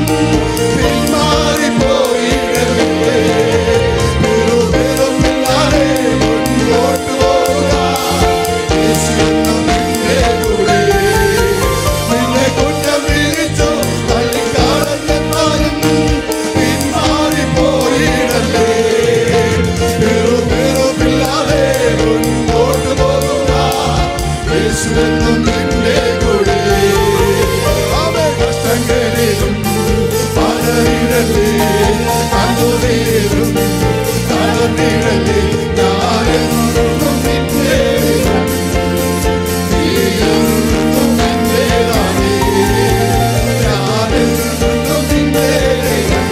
പിന്മാറിപ്പോയിടല്ലേ. വെറുമില്ലാതെ മുന്നോട്ട് പോവുക, യേശുവെന്നും നിന്റെ കൂടെ. നിന്നെ കുറ്റം വിധിച്ചു തള്ളിക്കളഞ്ഞെന്നാലും പിന്മാറിപ്പോയിടല്ലേ. വെറുമില്ലാതെ മുന്നോട്ട് പോവുക, യേശുവെന്നും നിന്റെ കൂടെ. കഷ്ടങ്ങളിലും പതറിടല്ലേ, കണ്ണുനീരിലും കളറിടല്ലേ. ഞാനെന്നും നിന്റെ ദൈവം, നീയെന്നും എന്റേതാണ്. ഞാനെന്നും നിന്റെ ദൈവം,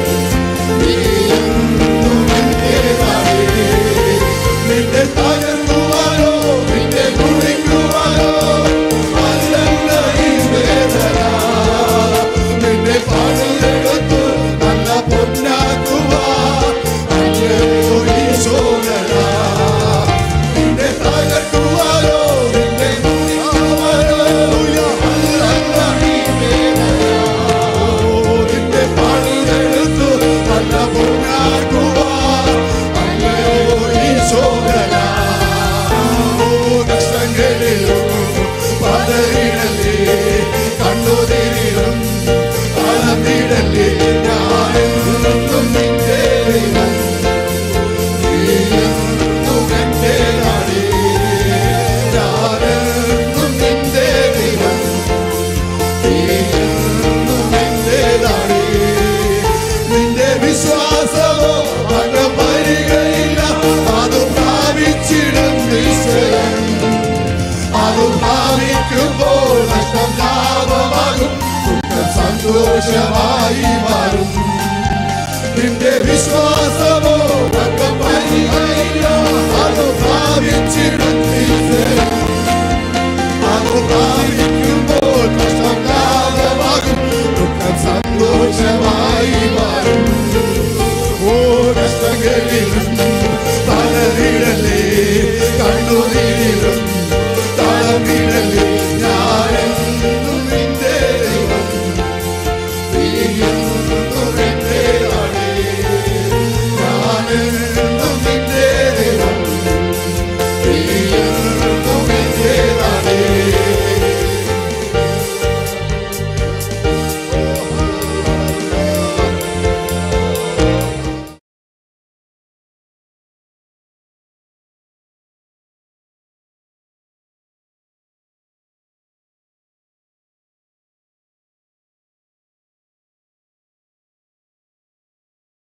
നീയെന്നും എന്റേതാണ്. നിന്നെ തകർക്കുവാനോ നിന്നെ കുടിക്കുവാനോ അല്ലല്ല ഈ വേദന. നിന്നെ പണിയെടുത്തു നല്ല പൊന്നാക്കുവാൻ അല്ലയോ ഈ ശോധന. നിന്നെ തകർക്കുവാനോ നിന്നെ കുടിക്കുവാനോ അല്ലല്ല ഈ വേദന. നിന്നെ പണിയെടുത്തു നല്ല പൊന്നാക്കുവാൻ അല്ലയോ ഈ ശോധന. കഷ്ടങ്ങളിലും പതറിടല്ലേ, കണ്ണുനീരിലും കളറിടല്ലേ. ഞാനെന്നും നിന്റെ ദൈവം, നീയെന്നും എന്റേതാണ്. ഞാനെന്നും നിന്റെ ദൈവം, നീയെന്നും എന്റേതാണ്. നിന്റെ വിശ്വാസമോ ഭംഗം വരികയില്ല, അത് പ്രാപിച്ചിടും നിശ്ചയം. അത് പ്രാപിക്കുമ്പോൾ നഷ്ടം ലാഭമാകും, ദുഃഖം സന്തോഷമായി മാറും. നിന്റെ വിശ്വാസമോ